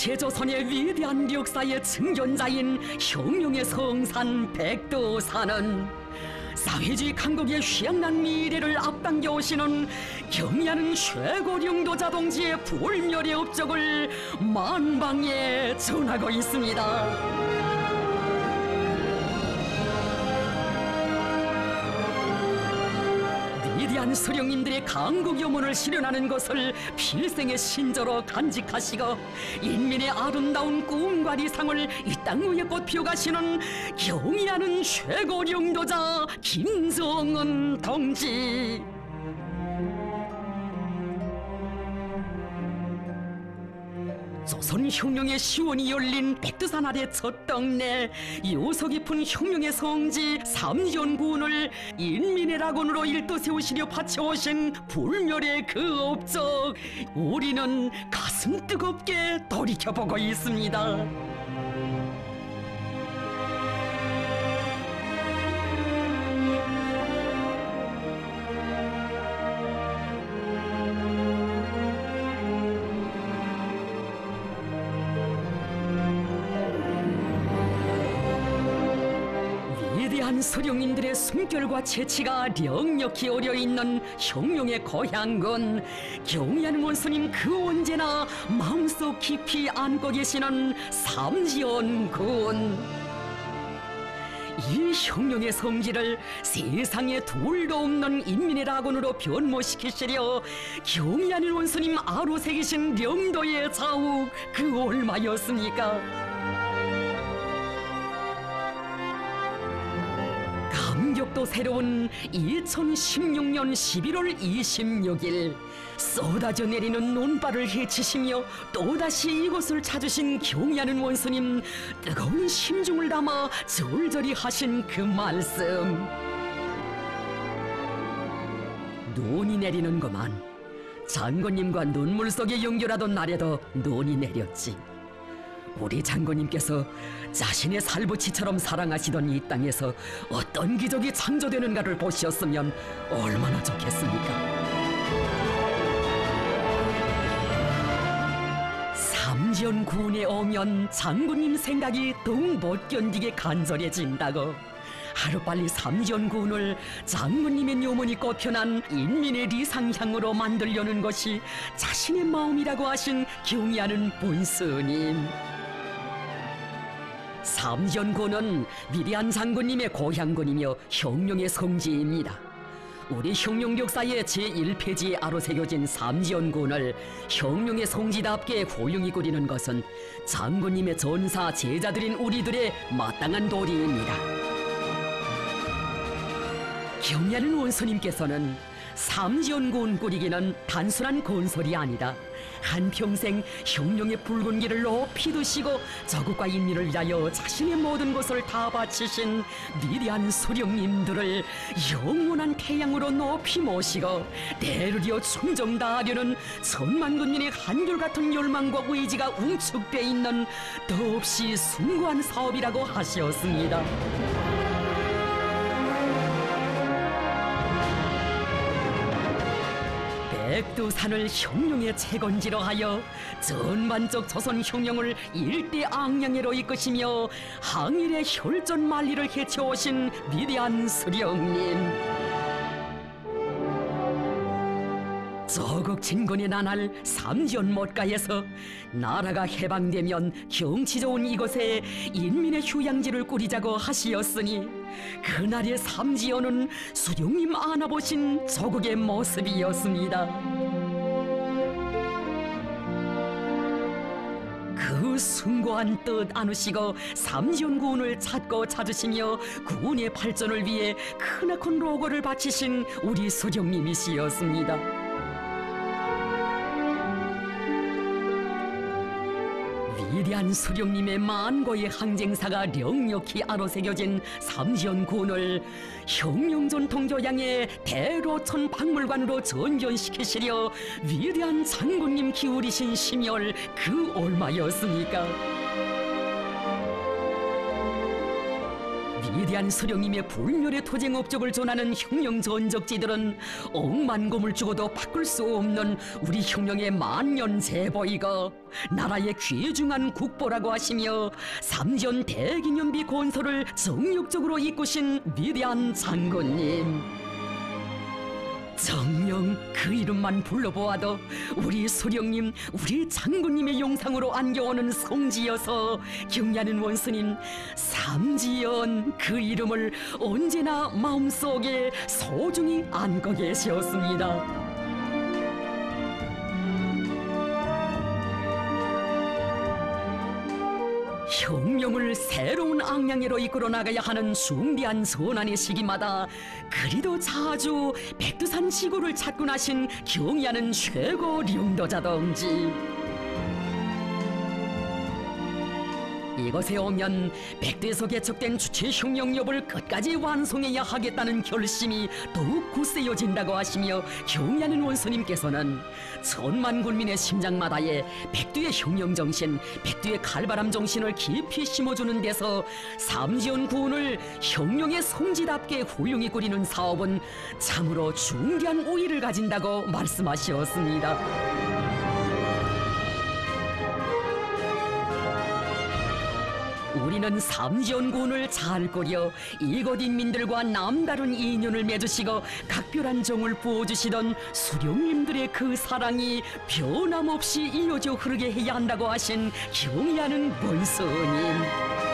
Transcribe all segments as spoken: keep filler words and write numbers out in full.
일제조선의 위대한 역사의 증전자인 혁명의 성산 백두산은 사회주의 강국의 휘황난 미래를 앞당겨 오시는 경의하는 최고령도 자동지의 불멸의 업적을 만방에 전하고 있습니다. 위대한 수령님들의 강국 염원을 실현하는 것을 필생의 신조로 간직하시고 인민의 아름다운 꿈과理想을 이 땅 위에 꽃피워 가시는 경의하는 최고령도자 김정은 동지. 조선 혁명의 시원이 열린 백두산 아래 첫 동네, 요소 깊은 혁명의 성지 삼지연군을 인민의 낙원으로 일도 세우시려 바쳐오신 불멸의 그 업적, 우리는 가슴 뜨겁게 돌이켜보고 있습니다. 수령님들의 숨결과 재치가 력력히 어려있는 혁명의 고향군, 경의하는 원수님 그 언제나 마음속 깊이 안고 계시는 삼지연군. 이 혁명의 성지를 세상에 둘도 없는 인민의 낙원으로 변모시키시려 경의하는 원수님 아로 새기신 명도의 자욱, 그 얼마였습니까? 감격도 새로운 이천십육 년 십일월 이십육일, 쏟아져 내리는 눈발을 헤치시며 또다시 이곳을 찾으신 경의하는 원수님, 뜨거운 심중을 담아 절절히 하신 그 말씀. 눈이 내리는 것만, 장군님과 눈물 속에 연결하던 날에도 눈이 내렸지. 우리 장군님께서 자신의 살부치처럼 사랑하시던 이 땅에서 어떤 기적이 창조되는가를 보셨으면 얼마나 좋겠습니까? 삼지연군에 오면 장군님 생각이 더욱 못 견디게 간절해진다고. 하루빨리 삼지연군을 장군님의 요문이 꼽혀난 인민의 리상향으로 만들려는 것이 자신의 마음이라고 하신 경의하는 본스님. 삼지연군은 위대한 장군님의 고향군이며 혁명의 성지입니다. 우리 혁명 역사의 제일 페이지에 아로 새겨진 삼지연군을 혁명의 성지답게 고용히 꾸리는 것은 장군님의 전사 제자들인 우리들의 마땅한 도리입니다. 경의하는 원수님께서는 삼지연군 꾸리기는 단순한 건설이 아니다, 한평생 혁명의 붉은 길을 높이 드시고 저국과 인민을 위하여 자신의 모든 것을 다 바치신 위대한 수령님들을 영원한 태양으로 높이 모시고 대르리어 충정 다하려는 천만 군민의 한결같은 열망과 의지가 웅축돼 있는 더없이 숭고한 사업이라고 하셨습니다. 백두산을 혁명의 채건지로 하여 전반적 조선 혁명을 일대앙양으로 이끄시며 항일의 혈전 만리를 해쳐오신 위대한 수령님. 조국 진군의 나날 삼지연 못가에서 나라가 해방되면 경치 좋은 이곳에 인민의 휴양지를 꾸리자고 하시었으니, 그날의 삼지연은 수령님 안아보신 조국의 모습이었습니다. 그 숭고한 뜻 안으시고 삼지연군을 찾고 찾으시며 군의 발전을 위해 크나큰 로고를 바치신 우리 수령님이시였습니다. 위대한 수령님의 만고의 항쟁사가 력력히 아로새겨진 삼지연군을 혁명전통교양의 대로천 박물관으로 전전시키시려 위대한 장군님 기울이신 심혈, 그 얼마였습니까? 위대한 수령님의 불멸의 토쟁 업적을 전하는 혁명 전적지들은 억만금을 주고도 바꿀 수 없는 우리 혁명의 만년 제보이가 나라의 귀중한 국보라고 하시며 삼전 대기념비 건설을 정력적으로 이끄신 위대한 장군님. 정녕 그 이름만 불러보아도 우리 수령님, 우리 장군님의 용상으로 안겨오는 성지여서 경리하는 원스님 삼지연 그 이름을 언제나 마음속에 소중히 안고 계셨습니다. 혁명을 새로운 악량으로 이끌어 나가야 하는 중대한 전환의 시기마다 그리도 자주 백두산 지구를 찾고 나신 경의하는 최고 령도자 동지. 이곳에 오면 백두에서 개척된 주체혁명협을 끝까지 완성해야 하겠다는 결심이 더욱 굳세어진다고 하시며 경의하는 원수님께서는 천만 군민의 심장마다에 백두의 혁명정신, 백두의 칼바람 정신을 깊이 심어주는 데서 삼지연 군을 혁명의 성지답게 훌륭히 꾸리는 사업은 참으로 중대한 우위를 가진다고 말씀하셨습니다. 우리는 삼지연군을 잘 꾸려 이곳 인민들과 남다른 인연을 맺으시고 각별한 정을 부어주시던 수령님들의 그 사랑이 변함없이 이어져 흐르게 해야 한다고 하신 경의하는 권수님.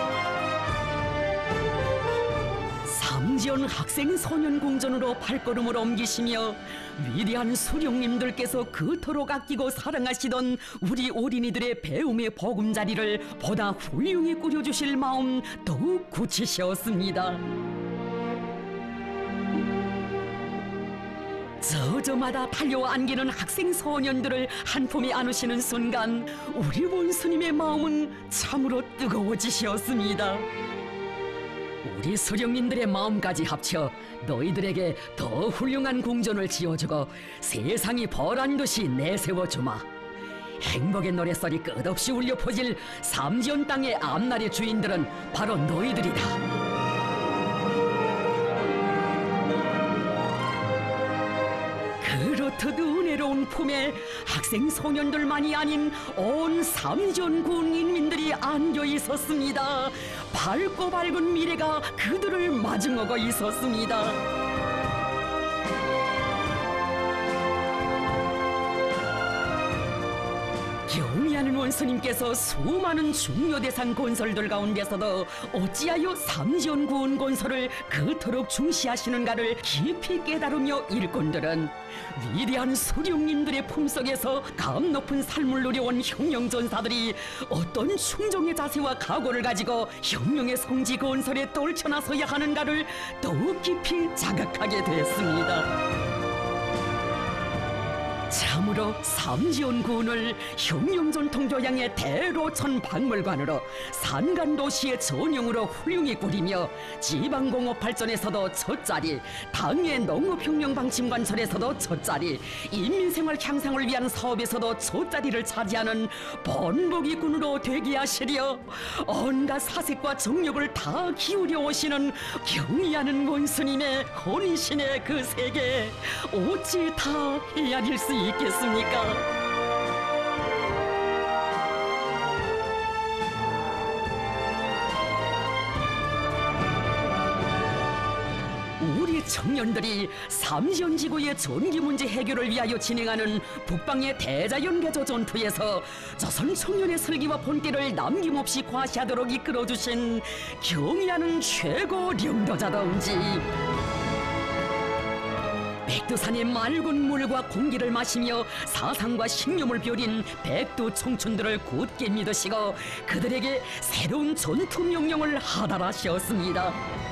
삼지연 학생 소년 궁전으로 발걸음을 옮기시며 위대한 수령님들께서 그토록 아끼고 사랑하시던 우리 어린이들의 배움의 보금자리를 보다 훌륭히 꾸려주실 마음 더욱 굳히셨습니다. 저저마다 달려와 안기는 학생 소년들을 한품에 안으시는 순간 우리 원수님의 마음은 참으로 뜨거워지셨습니다. 우리 수령님들의 마음까지 합쳐 너희들에게 더 훌륭한 궁전을 지어주고 세상이 벌한 듯이 내세워주마. 행복의 노랫소리 끝없이 울려 퍼질 삼지연 땅의 앞날의 주인들은 바로 너희들이다. 그렇듯 은혜로운 품에 학생 소년들만이 아닌 온 삼지연군 인민들이 안겨 있었습니다. 밝고 밝은 미래가 그들을 마중하고 있었습니다. 경의하는 원수님께서 수많은 중요 대상 건설들 가운데서도 어찌하여 삼지연군 건설을 그토록 중시하시는가를 깊이 깨달으며 일꾼들은 위대한 수령님들의 품속에서 감 높은 삶을 누려온 혁명전사들이 어떤 충정의 자세와 각오를 가지고 혁명의 성지 건설에 떨쳐나서야 하는가를 더욱 깊이 자각하게 됐습니다. 참으로 삼지연군을 혁명전통교양의 대로천 박물관으로 산간도시의 전용으로 훌륭히 꾸리며 지방공업 발전에서도 첫 자리, 당의 농업혁명방침관설에서도 첫 자리, 인민생활 향상을 위한 사업에서도 첫 자리를 차지하는 번복이군으로 되게 하시려 온갖 사색과 정력을 다 기울여 오시는 경의하는 원수님의 혼인신의 그 세계 어찌 다 헤아릴 수 있겠습니까? 우리 청년들이 삼지연 지구의 전기 문제 해결을 위하여 진행하는 북방의 대자연개조 전투에서 조선 청년의 슬기와 본때를 남김없이 과시하도록 이끌어주신 경의하는 최고 령도자 동지. 백두산의 맑은 물과 공기를 마시며 사상과 신념을 벼린 백두 청춘들을 굳게 믿으시고 그들에게 새로운 전투 명령을 하달하셨습니다.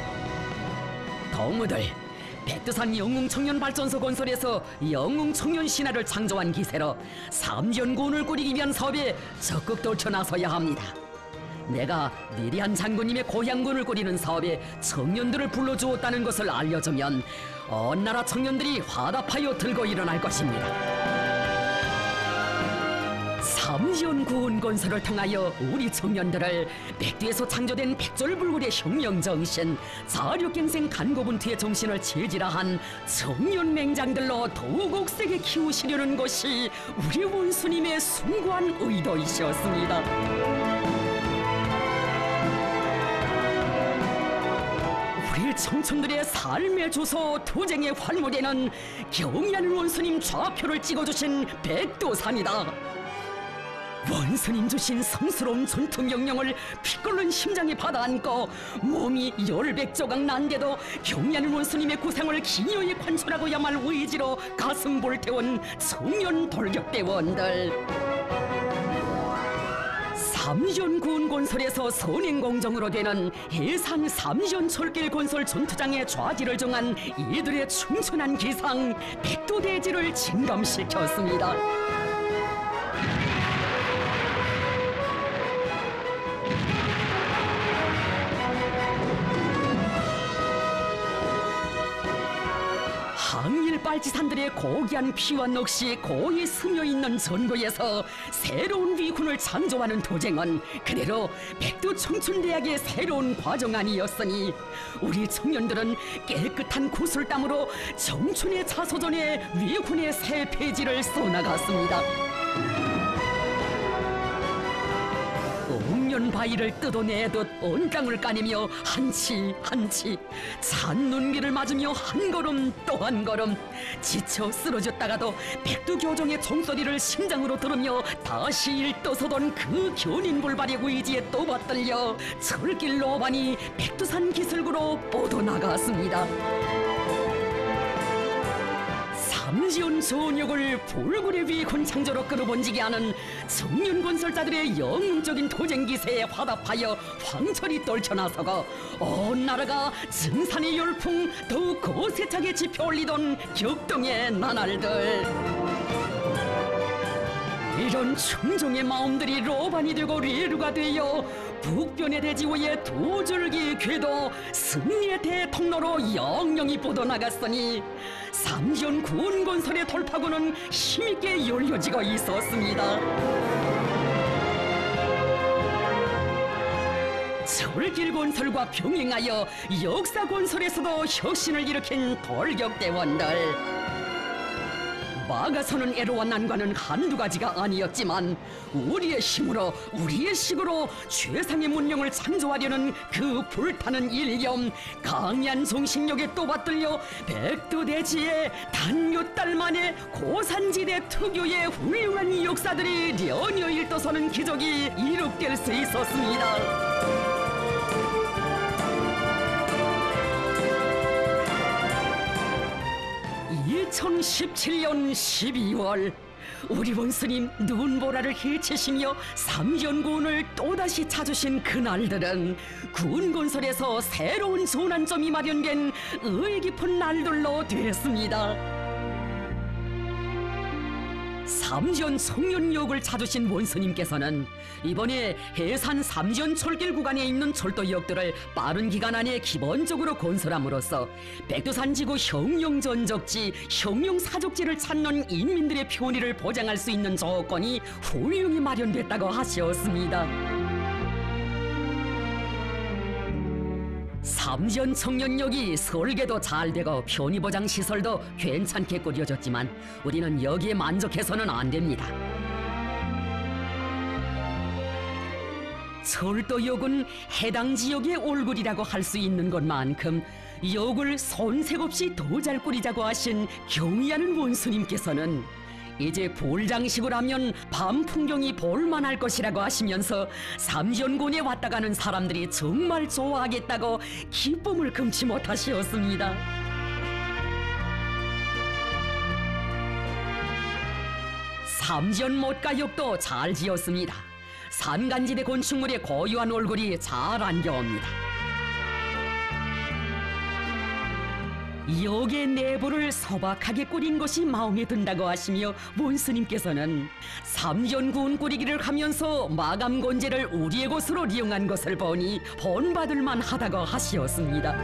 동무들, 백두산 영웅청년발전소 건설에서 영웅청년 신화를 창조한 기세로 삼지연군을 꾸리기 위한 사업에 적극 떨쳐 나서야 합니다. 내가 위대한 장군님의 고향군을 꾸리는 사업에 청년들을 불러주었다는 것을 알려주면 온 나라 청년들이 화답하여 들고 일어날 것입니다. 삼지연 구원건설을 통하여 우리 청년들을 백두에서 창조된 백졸불굴의 혁명정신, 자력갱생 간고분투의 정신을 체질화한 청년 맹장들로 더욱 세게 키우시려는 것이 우리 원수님의 숭고한 의도이셨습니다. 우리 청춘들의 삶의 주소 투쟁의 활무대는 경의하는 원수님 좌표를 찍어주신 백두산이다. 원수님 주신 성스러운 전투 명령을 피 끓는 심장에 받아안고 몸이 열백조각 난데도 경의하는 원수님의 구상을 기여히 관철하고야말 의지로 가슴 불태운 청년 돌격대원들. 삼지연 구원건설에서 선행공정으로 되는 해산 삼지연 철길 건설 전투장의 좌지를 정한 이들의 충천한 기상, 백두대지를 진감시켰습니다. 항일 빨치산들의 고귀한 피와 넋이 고이 스며있는 전구에서 새로운 위군을 창조하는 도쟁은 그대로 백두청춘대학의 새로운 과정 아니었으니 우리 청년들은 깨끗한 구슬땀으로 청춘의 자소전에 위군의 새 페이지를 써나갔습니다. 옥년 바위를 뜯어내듯 온 땅을 까내며 한치 한치 찬 눈비를 맞으며 한 걸음 또 한 걸음 지쳐 쓰러졌다가도 백두교정의 종소리를 심장으로 들으며 다시 일떠서던 그 견인불발의 의지에 또 받들려 철길 노반이 백두산 기슭으로 뻗어나갔습니다. 삼지연 전역을 불굴의 위군 창조로 끌어번지게 하는 청년 건설자들의 영웅적인 도쟁 기세에 화답하여 황철이 떨쳐나서고 온 나라가 증산의 열풍 더욱 거세차게 지펴올리던 격동의 나날들. 이런 충종의 마음들이 로반이 되고 리루가 되어 북변의 대지 위에 두 줄기 궤도 승리의 대통로로 영영이 뻗어나갔으니 삼지연 구원건설의 돌파구는 힘있게 열려지고 있었습니다. 철길 건설과 병행하여 역사 건설에서도 혁신을 일으킨 돌격대원들. 막아서는 애로와 난관은 한두 가지가 아니었지만 우리의 힘으로 우리의 식으로 최상의 문명을 창조하려는 그 불타는 일념, 강한 정신력에 또 받들려 백두대지에 단 몇 달 만에 고산지대 특유의 훌륭한 역사들이 연이어 일떠서는 기적이 이룩될 수 있었습니다. 이천십칠 년 십이월 우리 원수님 눈보라를 헤치시며 삼지연 구원을 또다시 찾으신 그날들은 구원건설에서 새로운 전환점이 마련된 의의 깊은 날들로 됐습니다. 삼지연 청년역을 찾으신 원수님께서는 이번에 해산 삼지연 철길 구간에 있는 철도역들을 빠른 기간 안에 기본적으로 건설함으로써 백두산 지구 혁명전적지, 혁명사족지를 찾는 인민들의 편의를 보장할 수 있는 조건이 훌륭히 마련됐다고 하셨습니다. 삼지연 청년역이 설계도 잘 되고 편의보장 시설도 괜찮게 꾸려졌지만 우리는 여기에 만족해서는 안 됩니다. 철도역은 해당 지역의 얼굴이라고 할 수 있는 것만큼 역을 손색 없이 더 잘 꾸리자고 하신 경의하는 원수님께서는 이제 볼장식을 하면 밤 풍경이 볼만할 것이라고 하시면서 삼지연군에 왔다 가는 사람들이 정말 좋아하겠다고 기쁨을 금치 못하시었습니다. 삼지연 못가역도 잘 지었습니다. 산간지대 건축물의 고유한 얼굴이 잘 안겨옵니다. 역의 내부를 소박하게 꾸린 것이 마음에 든다고 하시며 원수님께서는 삼지연 구원 꾸리기를 하면서 마감 건재를 우리의 것으로 이용한 것을 보니 본받을 만하다고 하시었습니다.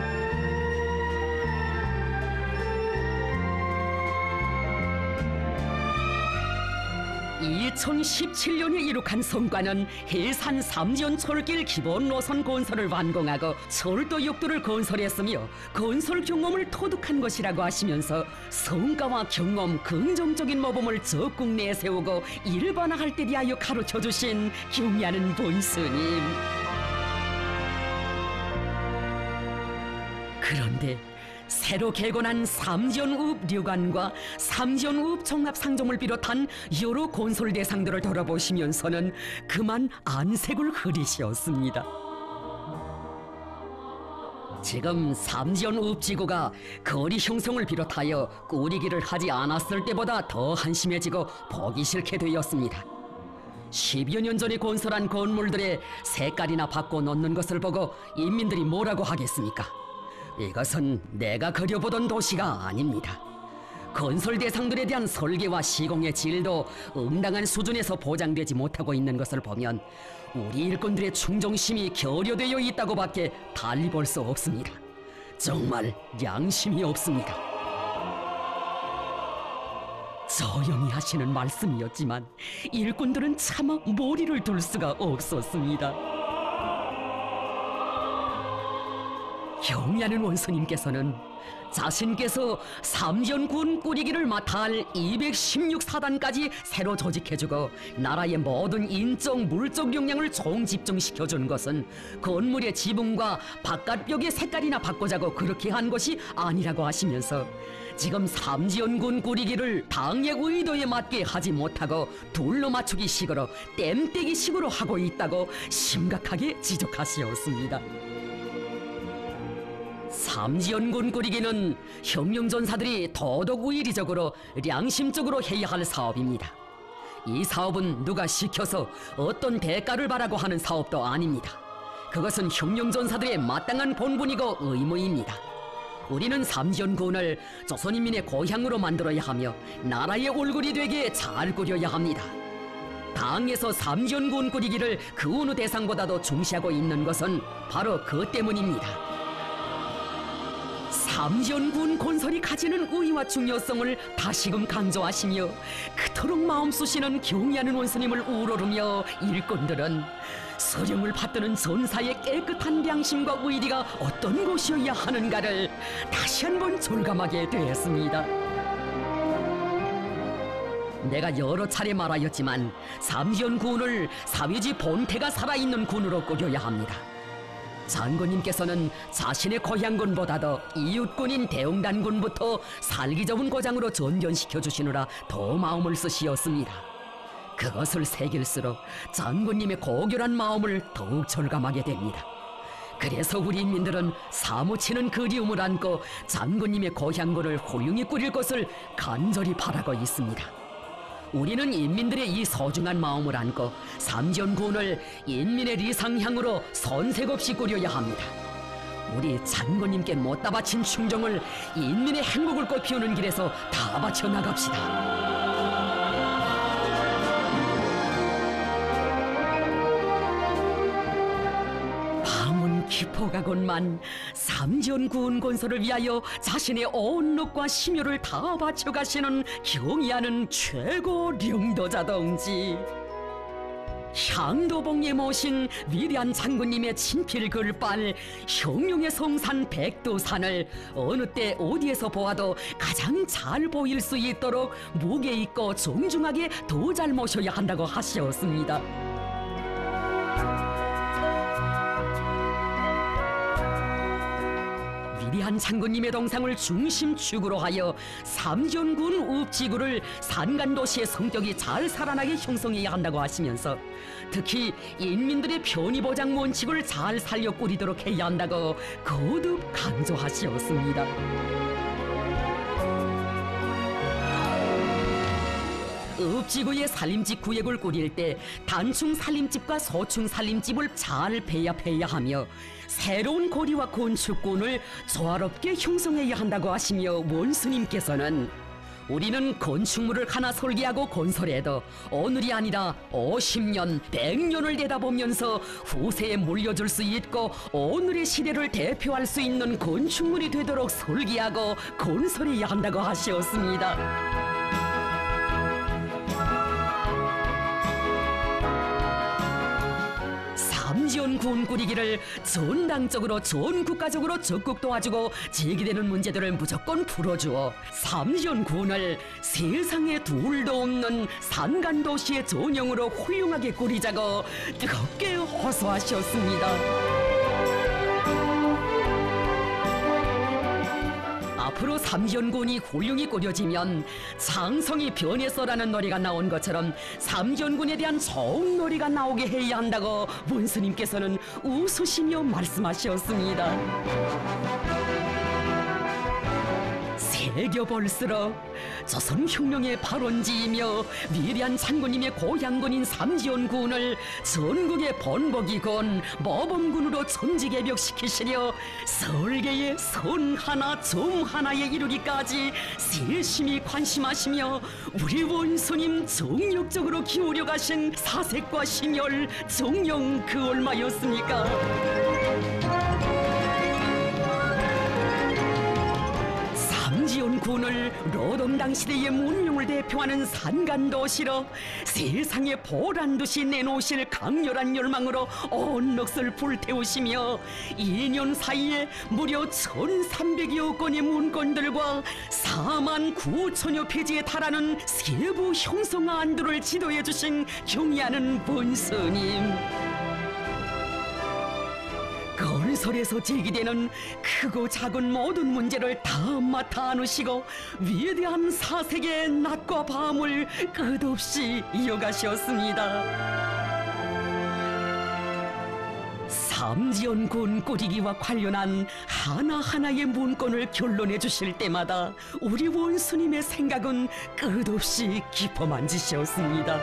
이천십칠 년에 이룩한 성과는 해산 삼지연 철길 기본 노선 건설을 완공하고 철도 역도를 건설했으며 건설 경험을 터득한 것이라고 하시면서 성과와 경험, 긍정적인 모범을 적극 내세우고 일반화할 때 대하여 가르쳐주신 경의하는 본스님. 그런데 새로 개건한 삼지연우읍 류관과 삼지연우읍 종합상점을 비롯한 여러 건설 대상들을 돌아보시면서는 그만 안색을 흐리셨습니다. 지금 삼지연우읍 지구가 거리 형성을 비롯하여 꾸리기를 하지 않았을 때보다 더 한심해지고 보기 싫게 되었습니다. 십여 년 전에 건설한 건물들의 색깔이나 바꿔 놓는 것을 보고 인민들이 뭐라고 하겠습니까? 이것은 내가 그려보던 도시가 아닙니다. 건설 대상들에 대한 설계와 시공의 질도 응당한 수준에서 보장되지 못하고 있는 것을 보면 우리 일꾼들의 충정심이 결여되어 있다고 밖에 달리 볼 수 없습니다. 정말 양심이 없습니다. 조용히 하시는 말씀이었지만 일꾼들은 차마 머리를 둘 수가 없었습니다. 경의하는 원수님께서는 자신께서 삼지연군 꾸리기를 맡아 할 이백십육 사단까지 새로 조직해주고 나라의 모든 인적, 물적 역량을 총집중시켜준 것은 건물의 지붕과 바깥벽의 색깔이나 바꾸자고 그렇게 한 것이 아니라고 하시면서 지금 삼지연군 꾸리기를 당의 의도에 맞게 하지 못하고 둘러 맞추기 식으로 땜때기 식으로 하고 있다고 심각하게 지적하시었습니다. 삼지연군 꾸리기는 혁명전사들이 도덕의리적으로 양심적으로 해야 할 사업입니다. 이 사업은 누가 시켜서 어떤 대가를 바라고 하는 사업도 아닙니다. 그것은 혁명전사들의 마땅한 본분이고 의무입니다. 우리는 삼지연군을 조선인민의 고향으로 만들어야 하며 나라의 얼굴이 되게 잘 꾸려야 합니다. 당에서 삼지연군 꾸리기를 그 어느 대상보다도 중시하고 있는 것은 바로 그 때문입니다. 삼지연군 건설이 가지는 의의와 중요성을 다시금 강조하시며 그토록 마음 쑤시는 경의하는 원수님을 우러르며 일꾼들은 서령을 받드는 전사의 깨끗한 양심과 의리가 어떤 것이어야 하는가를 다시 한번 절감하게 되었습니다. 내가 여러 차례 말하였지만 삼지연군을 사회지 본태가 살아있는 군으로 꾸려야 합니다. 장군님께서는 자신의 고향군보다도 이웃군인 대웅단군부터 살기 좋은 고장으로 전전시켜 주시느라 더 마음을 쓰시었습니다. 그것을 새길수록 장군님의 고결한 마음을 더욱 절감하게 됩니다. 그래서 우리 인민들은 사무치는 그리움을 안고 장군님의 고향군을 훌륭히 꾸릴 것을 간절히 바라고 있습니다. 우리는 인민들의 이 소중한 마음을 안고 삼지연군을 인민의 리상향으로 손색 없이 꾸려야 합니다. 우리 장군님께 못다 바친 충정을 인민의 행복을 꽃피우는 길에서 다 바쳐 나갑시다. 깊어가건만 삼지연군 건설을 위하여 자신의 온 력과 심혈을 다 바쳐가시는 경의하는 최고 령도자 동지, 향도봉에 모신 위대한 장군님의 친필 글빨 혁명의 성산 백두산을 어느 때 어디에서 보아도 가장 잘 보일 수 있도록 무게 있고 정중하게 더 잘 모셔야 한다고 하셨습니다. 위대한 장군님의 동상을 중심축으로 하여 삼지연군 우읍지구를 산간도시의 성격이 잘 살아나게 형성해야 한다고 하시면서 특히 인민들의 편의보장 원칙을 잘 살려 꾸리도록 해야 한다고 거듭 강조하시었습니다. 읍지구의 살림집 구역을 꾸릴 때 단충 살림집과 소충 살림집을 잘 배합해야 하며 새로운 고리와 건축군을 조화롭게 형성해야 한다고 하시며 원수님께서는 우리는 건축물을 하나 설계하고 건설해도 오늘이 아니라 오십 년, 백 년을 내다보면서 후세에 물려줄 수 있고 오늘의 시대를 대표할 수 있는 건축물이 되도록 설계하고 건설해야 한다고 하셨습니다. 군 꾸리기를 전당적으로 전국가적으로 적극 도와주고 제기되는 문제들을 무조건 풀어주어 삼지연군을 세상에 둘도 없는 산간도시의 전형으로 훌륭하게 꾸리자고 뜨겁게 호소하셨습니다. 앞으로 삼지연군이 훌륭히 꾸려지면 창성이 변해서라는 노래가 나온 것처럼 삼지연군에 대한 좋은 노래가 나오게 해야 한다고 문스님께서는 웃으시며 말씀하셨습니다. 새겨볼수록 조선 혁명의 발원지이며 위대한 장군님의 고향군인 삼지연군을 전국의 본보기군 모범군으로 천지개벽시키시려 설계의 선 하나 점 하나에 이르기까지 세심히 관심하시며 우리 원수님 정력적으로 기울여 가신 사색과 심혈 정녕 그 얼마였습니까? 삼지연군을 로동당 시대의 문명을 대표하는 산간도시로 세상에 보란듯이 내놓으실 강렬한 열망으로 온 넋을 불태우시며 이 년 사이에 무려 천삼백여 건의 문건들과 사만 구천여 페이지에 달하는 세부 형성안들을 지도해 주신 경의하는 본스님. 건설에서 제기되는 크고 작은 모든 문제를 다 맡아 안으시고 위대한 사색의 낮과 밤을 끝없이 이어가셨습니다. 삼지연군 꾸리기와 관련한 하나하나의 문건을 결론해 주실 때마다 우리 원수님의 생각은 끝없이 깊어만지셨습니다.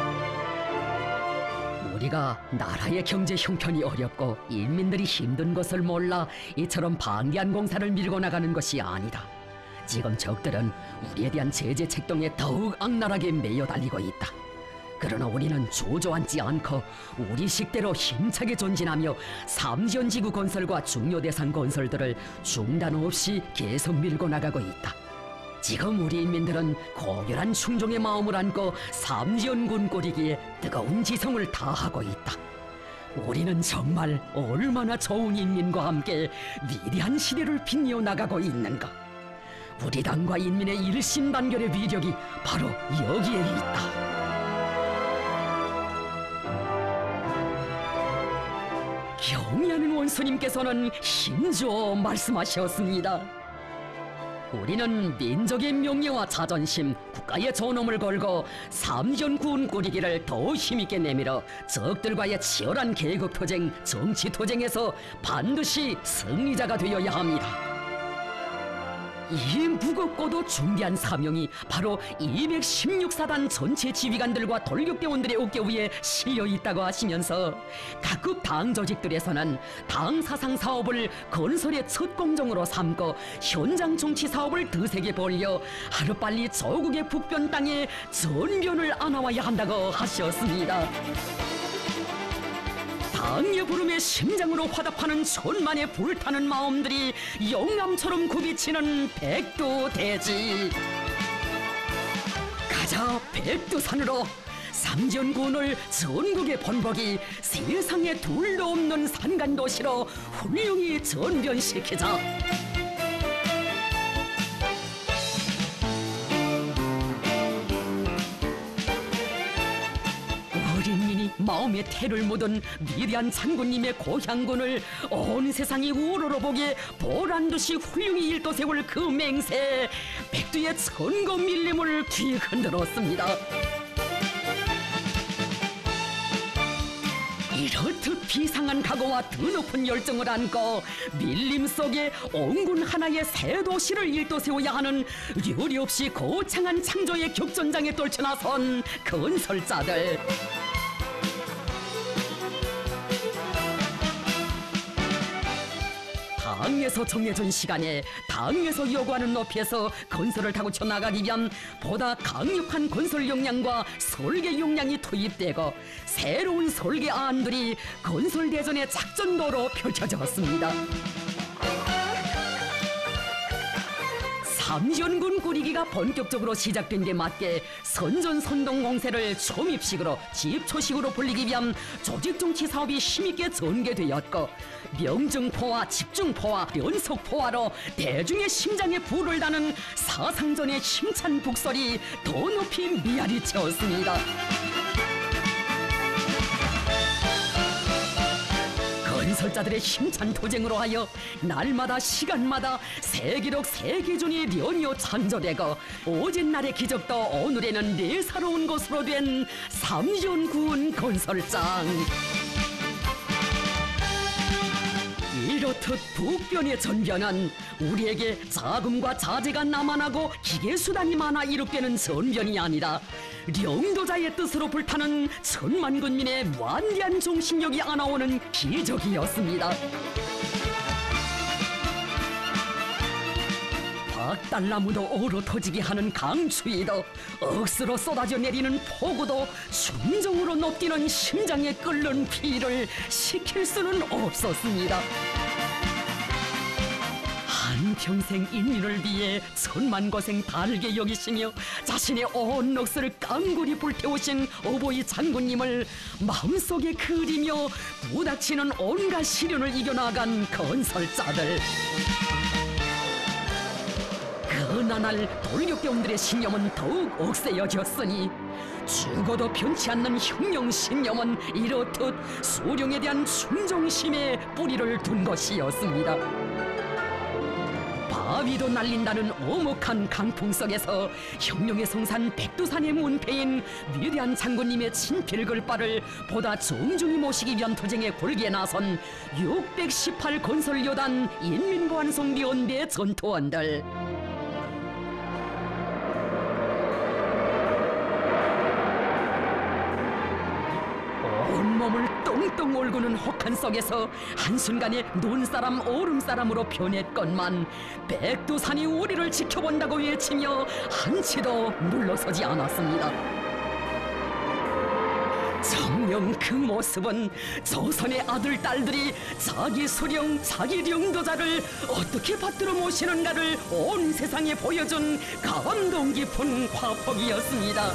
우리가 나라의 경제 형편이 어렵고 인민들이 힘든 것을 몰라 이처럼 방대한 공사를 밀고 나가는 것이 아니다. 지금 적들은 우리에 대한 제재 책동에 더욱 악랄하게 매여 달리고 있다. 그러나 우리는 주저앉지 않고 우리 식대로 힘차게 전진하며 삼지연지구 건설과 중요 대상 건설들을 중단 없이 계속 밀고 나가고 있다. 지금 우리 인민들은 고결한 충종의 마음을 안고 삼지연군 꾸리기에 뜨거운 지성을 다하고 있다. 우리는 정말 얼마나 좋은 인민과 함께 위대한 시대를 빛내어 나가고 있는가. 우리 당과 인민의 일심단결의 위력이 바로 여기에 있다. 경의하는 원수님께서는 힘주어 말씀하셨습니다. 우리는 민족의 명예와 자존심, 국가의 존엄을 걸고 삼지연군 꾸리기를 더 힘있게 내밀어 적들과의 치열한 계급투쟁, 정치투쟁에서 반드시 승리자가 되어야 합니다. 이 무겁고도 중대한 사명이 바로 이백십육 사단 전체 지휘관들과 돌격대원들의 어깨 위에 실려 있다고 하시면서 각급 당 조직들에서는 당 사상 사업을 건설의 첫 공정으로 삼고 현장 정치 사업을 드세게 벌려 하루빨리 조국의 북변 땅에 전변을 안아와야 한다고 하셨습니다. 당의 부름에 심장으로 화답하는 천만의 불타는 마음들이 영암처럼 굽이치는 백두대지. 가자 백두산으로 삼지연군을 전국의 본보기 세상에 둘도 없는 산간도시로 훌륭히 전변시키자. 마음의 태를 묻은 위대한 장군님의 고향군을 온 세상이 우러러보기에 보란듯이 훌륭히 일도 세울 그 맹세에 백두의 천거 밀림을 뒤 흔들었습니다. 이렇듯 비상한 각오와 드높은 열정을 안고 밀림 속에 온군 하나의 새 도시를 일도 세워야 하는 유례없이 거창한 창조의 격전장에 떨쳐나선 건설자들. 당에서 정해준 시간에 당에서 요구하는 높이에서 건설을 다구쳐 나가기 위한 보다 강력한 건설 역량과 설계 역량이 투입되고 새로운 설계안들이 건설대전의 작전도로 펼쳐졌습니다. 삼전군 꾸리기가 본격적으로 시작된 데 맞게 선전선동 공세를 초입식으로 집초식으로 불리기 위한 조직정치 사업이 힘있게 전개되었고 명중포와 집중포와 연속포화로 대중의 심장에 불을 다는 사상전의 힘찬 북설이 더 높이 미아리 채웠습니다. 건설자들의 힘찬 도쟁으로 하여 날마다 시간마다 세기록 세기준이 연이어 창조되고 오진날의 기적도 오늘에는 내사로운 것으로 된 삼전군 건설장. 이렇듯 북변의 전변은 우리에게 자금과 자재가 남아나고 기계수단이 많아 이룩되는 전변이 아니라 령도자의 뜻으로 불타는 천만 군민의 완대한 정신력이 안아오는 기적이었습니다. 박달나무도 얼어 터지게 하는 강추위도 억수로 쏟아져 내리는 폭우도 순정으로 높뛰는 심장에 끓는 피를 식힐 수는 없었습니다. 한평생 인민을 위해 천만고생 다르게 여기시며 자신의 온 넋을 깡골이 불태우신 어버이 장군님을 마음속에 그리며 부닥치는 온갖 시련을 이겨나간 건설자들. 그나날 돌격대원들의 신념은 더욱 억세여졌으니 죽어도 변치 않는 혁명 신념은 이렇듯 수령에 대한 충정심에 뿌리를 둔 것이었습니다. 바위도 날린다는 오목한 강풍 속에서 혁명의 성산 백두산의 문패인 위대한 장군님의 친필 글발을 보다 정중히 모시기 위한 투쟁에 골기에 나선 육백십팔 건설여단 인민보안성대원대 전투원들. 온몸을 똥똥 올구는 혹한 속에서 한순간에 논사람 오름사람으로 변했건만 백두산이 우리를 지켜본다고 외치며 한치도 물러서지 않았습니다. 정녕 그 모습은 조선의 아들 딸들이 자기 수령 자기 령도자를 어떻게 받들어 모시는가를 온 세상에 보여준 감동 깊은 화폭이었습니다.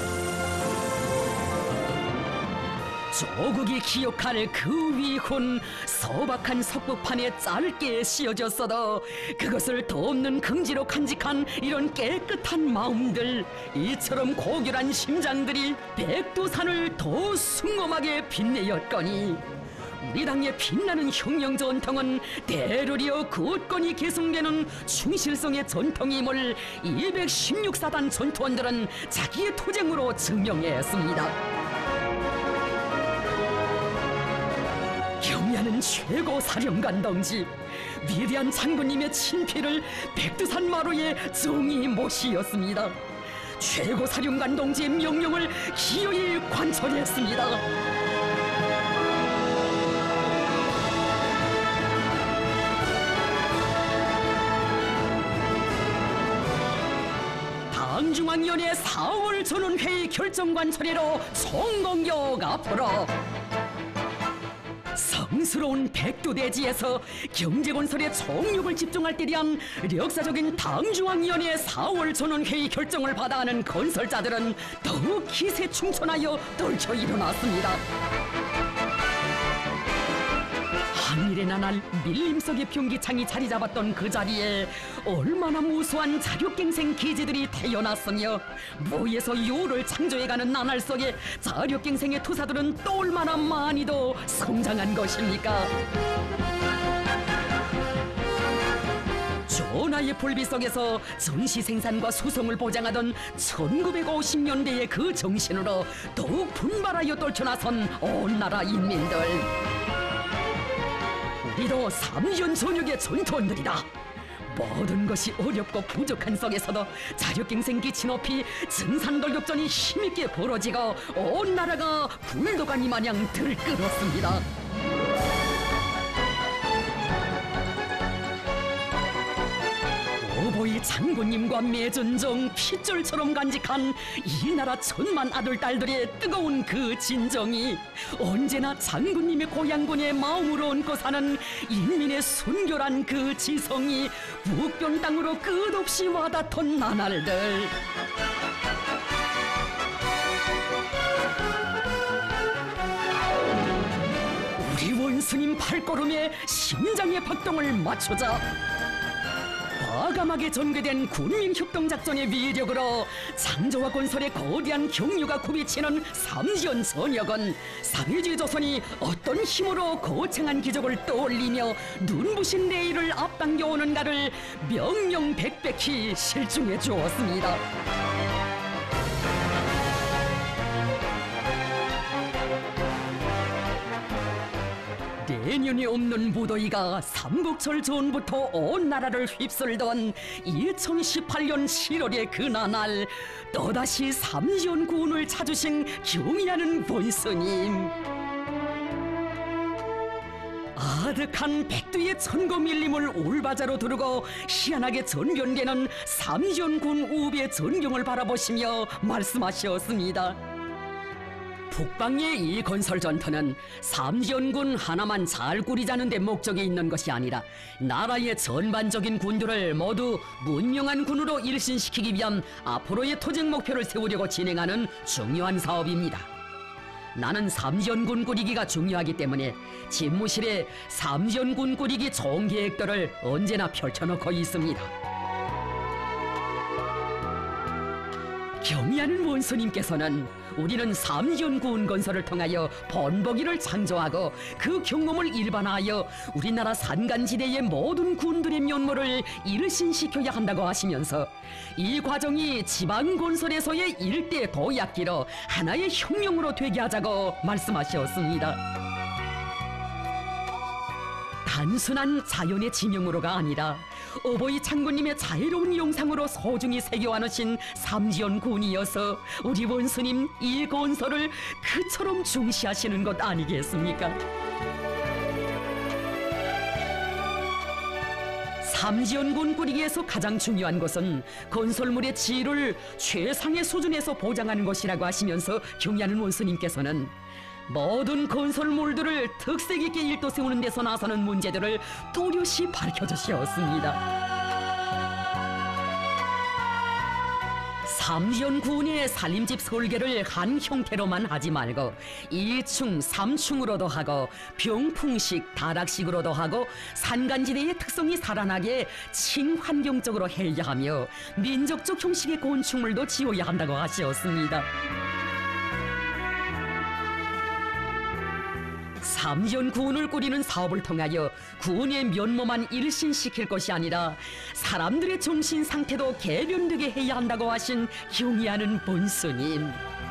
조국이 기억할 그 위훈 소박한 석북판에 짧게 씌어졌어도 그것을 덧없는 긍지로 간직한 이런 깨끗한 마음들, 이처럼 고결한 심장들이 백두산을 더 숭엄하게 빛내었거니 우리 당의 빛나는 혁명 전통은 대르리어 굳건히 계승되는 충실성의 전통임을 이백십육 사단 전투원들은 자기의 투쟁으로 증명했습니다. 경야는 최고 사령관 동지, 위대한 장군님의 친필을 백두산 마루에 정의 모시었습니다. 최고 사령관 동지의 명령을 기어이 관철했습니다. 당중앙위원회 사월 전원회의 결정관철회로 총공격 앞으로. 성스러운 백두대지에서 경제건설에 총력을 집중할 때 대한 역사적인 당중앙위원회 사월 전원회의 결정을 받아하는 건설자들은 더욱 기세충천하여 떨쳐 일어났습니다. 한일의 나날 밀림 속의 병기창이 자리 잡았던 그 자리에 얼마나 무수한 자력갱생 기지들이 태어났으며 무에서 요를 창조해가는 나날 속에 자력갱생의 투사들은 또 얼마나 많이도 성장한 것입니까? 전하의 불빛 속에서 전시 생산과 수송을 보장하던 천구백오십 년대의 그 정신으로 더욱 분발하여 떨쳐나선 온 나라 인민들. 우리도 삼전 전역의 전투원들이다. 모든 것이 어렵고 부족한 속에서도 자력갱생 기치 높이 증산돌격전이 힘있게 벌어지고 온 나라가 불도가니 마냥 들끓었습니다. 어버이 장군님과 맺은 정 핏줄처럼 간직한 이 나라 천만 아들 딸들의 뜨거운 그 진정이 언제나 장군님의 고향군의 마음으로 얹고 사는 인민의 순결한 그 지성이 북변 땅으로 끝없이 와닿던 나날들. 우리 원스님 발걸음에 심장의 박동을 맞추자. 과감하게 전개된 군민협동작전의 위력으로 창조와 건설의 거대한 경류가 굽이치는 삼지연 전역은 사회주의 조선이 어떤 힘으로 거창한 기적을 떠올리며 눈부신 내일을 앞당겨오는가를 명명백백히 실증해 주었습니다. 내년이 없는 무더위가 삼국철 전부터 온 나라를 휩쓸던 이천십팔 년 칠월의 그나날 또다시 삼지연 군을 찾으신 경의하는 본스님. 아득한 백두의 천거 밀림을 올바자로 두르고 희한하게 전변되는 삼지연 군 우비의 전경을 바라보시며 말씀하셨습니다. 북방의 이 건설 전투는 삼지연군 하나만 잘 꾸리자는 데 목적이 있는 것이 아니라 나라의 전반적인 군들을 모두 문명한 군으로 일신시키기 위한 앞으로의 토직 목표를 세우려고 진행하는 중요한 사업입니다. 나는 삼지연군 꾸리기가 중요하기 때문에 집무실에 삼지연군 꾸리기 총 계획들을 언제나 펼쳐놓고 있습니다. 경의하는 원수님께서는 우리는 삼지연 군 건설을 통하여 번복이를 창조하고 그 경험을 일반화하여 우리나라 산간지대의 모든 군들의 면모를 일신시켜야 한다고 하시면서 이 과정이 지방 건설에서의 일대 도약기로 하나의 혁명으로 되게 하자고 말씀하셨습니다. 단순한 자연의 지명으로가 아니라 어버이 장군님의 자유로운 영상으로 소중히 새겨와놓으신 삼지연 군이어서 우리 원수님 이 건설을 그처럼 중시하시는 것 아니겠습니까? 삼지연 군 꾸리기에서 가장 중요한 것은 건설물의 질을 최상의 수준에서 보장하는 것이라고 하시면서 경의하는 원수님께서는 모든 건설물들을 특색 있게 일도 세우는 데서 나서는 문제들을 또렷이 밝혀주셨습니다. 삼지연 군의 살림집 설계를 한 형태로만 하지 말고 이층, 삼층으로도 하고 병풍식, 다락식으로도 하고 산간지대의 특성이 살아나게 친환경적으로 해야 하며 민족적 형식의 건축물도 지어야 한다고 하셨습니다. 삼지연 군을 꾸리는 사업을 통하여 군의 면모만 일신시킬 것이 아니라 사람들의 정신 상태도 개변되게 해야 한다고 하신 경의하는 본스님.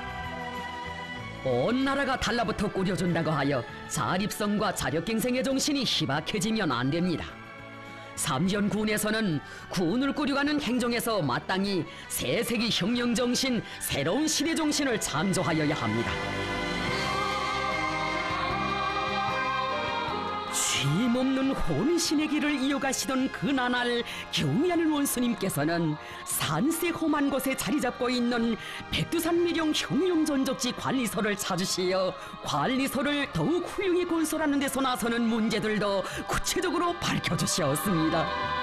온 나라가 달라붙어 꾸려준다고 하여 자립성과 자력갱생의 정신이 희박해지면 안 됩니다. 삼지연 군에서는 군을 꾸려가는 행정에서 마땅히 새세기 혁명 정신, 새로운 시대 정신을 창조하여야 합니다. 쉼없는 혼신의 길을 이어가시던 그나날 경의하는 원수님께서는 산세 험한 곳에 자리 잡고 있는 백두산 미령 혁명전적지 관리소를 찾으시어 관리소를 더욱 훌륭히 건설하는 데서 나서는 문제들도 구체적으로 밝혀주셨습니다.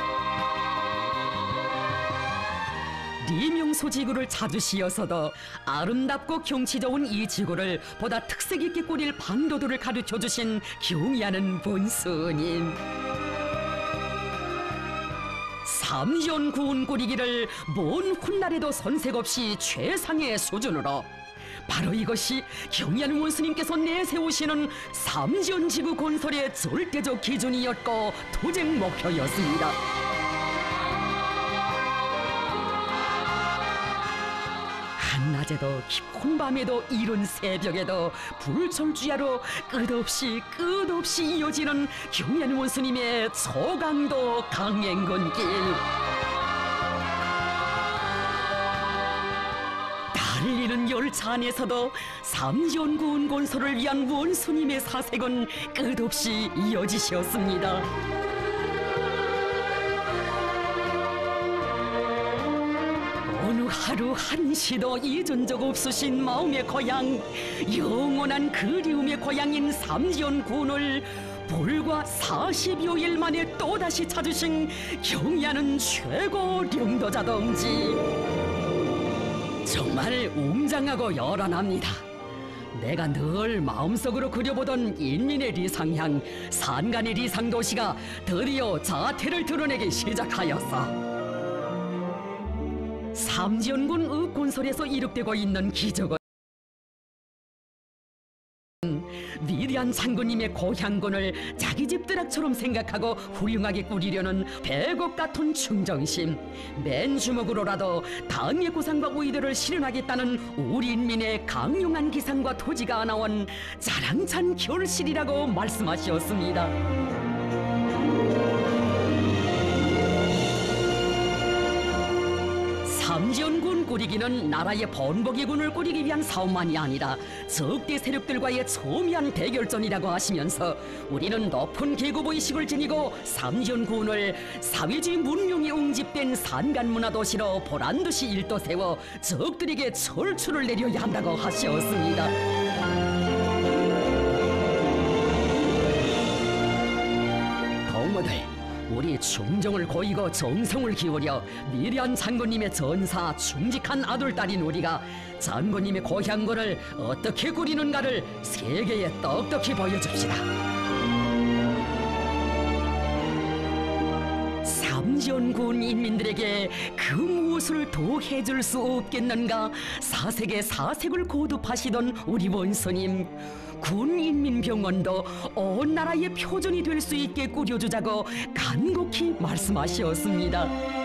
리명소 지구를 찾으시어서도 아름답고 경치 좋은 이 지구를 보다 특색 있게 꾸릴 방도들을 가르쳐주신 경의하는 본스님. 삼지연 군 꾸리기를 먼 훗날에도 손색 없이 최상의 수준으로, 바로 이것이 경의하는 원수님께서 내세우시는 삼지연 지구 건설의 절대적 기준이었고 도적 목표였습니다. 한낮에도 깊은 밤에도 이른 새벽에도 불철주야로 끝없이 끝없이 이어지는 경의하는 원수님의 초강도 강행군길. 달리는 열차 안에서도 삼지연 군 건설을 위한 원수님의 사색은 끝없이 이어지셨습니다. 하루 한시도 잊은 적 없으신 마음의 고향, 영원한 그리움의 고향인 삼지연군을 불과 사십여 일 만에 또다시 찾으신 경의하는 최고領導자 동지, 정말 웅장하고 요란합니다. 내가 늘 마음속으로 그려보던 인민의 리상향, 산간의 리상도시가 드디어 자태를 드러내기 시작하였어. 삼지연군 읍군솔에서 이룩되고 있는 기적은 위대한 장군님의 고향군을 자기 집 뜨락처럼 생각하고 훌륭하게 꾸리려는 백억 같은 충정심, 맨 주먹으로라도 당의 구상과 의도를 실현하겠다는 우리 인민의 강력한 기상과 토지가 나온 자랑찬 결실이라고 말씀하셨습니다. 삼지연군 꾸리기는 나라의 번복이군을 꾸리기 위한 사업만이 아니라 적대 세력들과의 첨예한 대결전이라고 하시면서 우리는 높은 계급의식을 지니고 삼지연군을 사회주의 문명이 응집된 산간문화도시로 보란듯이 일도세워 적들에게 철출을 내려야 한다고 하셨습니다. 동무들, 우리 충정을 고이고 정성을 기울여 미래한 장군님의 전사 충직한 아들딸인 우리가 장군님의 고향군을 어떻게 꾸리는가를 세계에 똑똑히 보여줍시다. 삼지연군 인민들에게 그 무엇을 더 해줄 수 없겠는가. 사색에 사색을 거듭하시던 우리 원수님, 군인민병원도 온 나라의 표준이 될 수 있게 꾸려주자고 간곡히 말씀하셨습니다.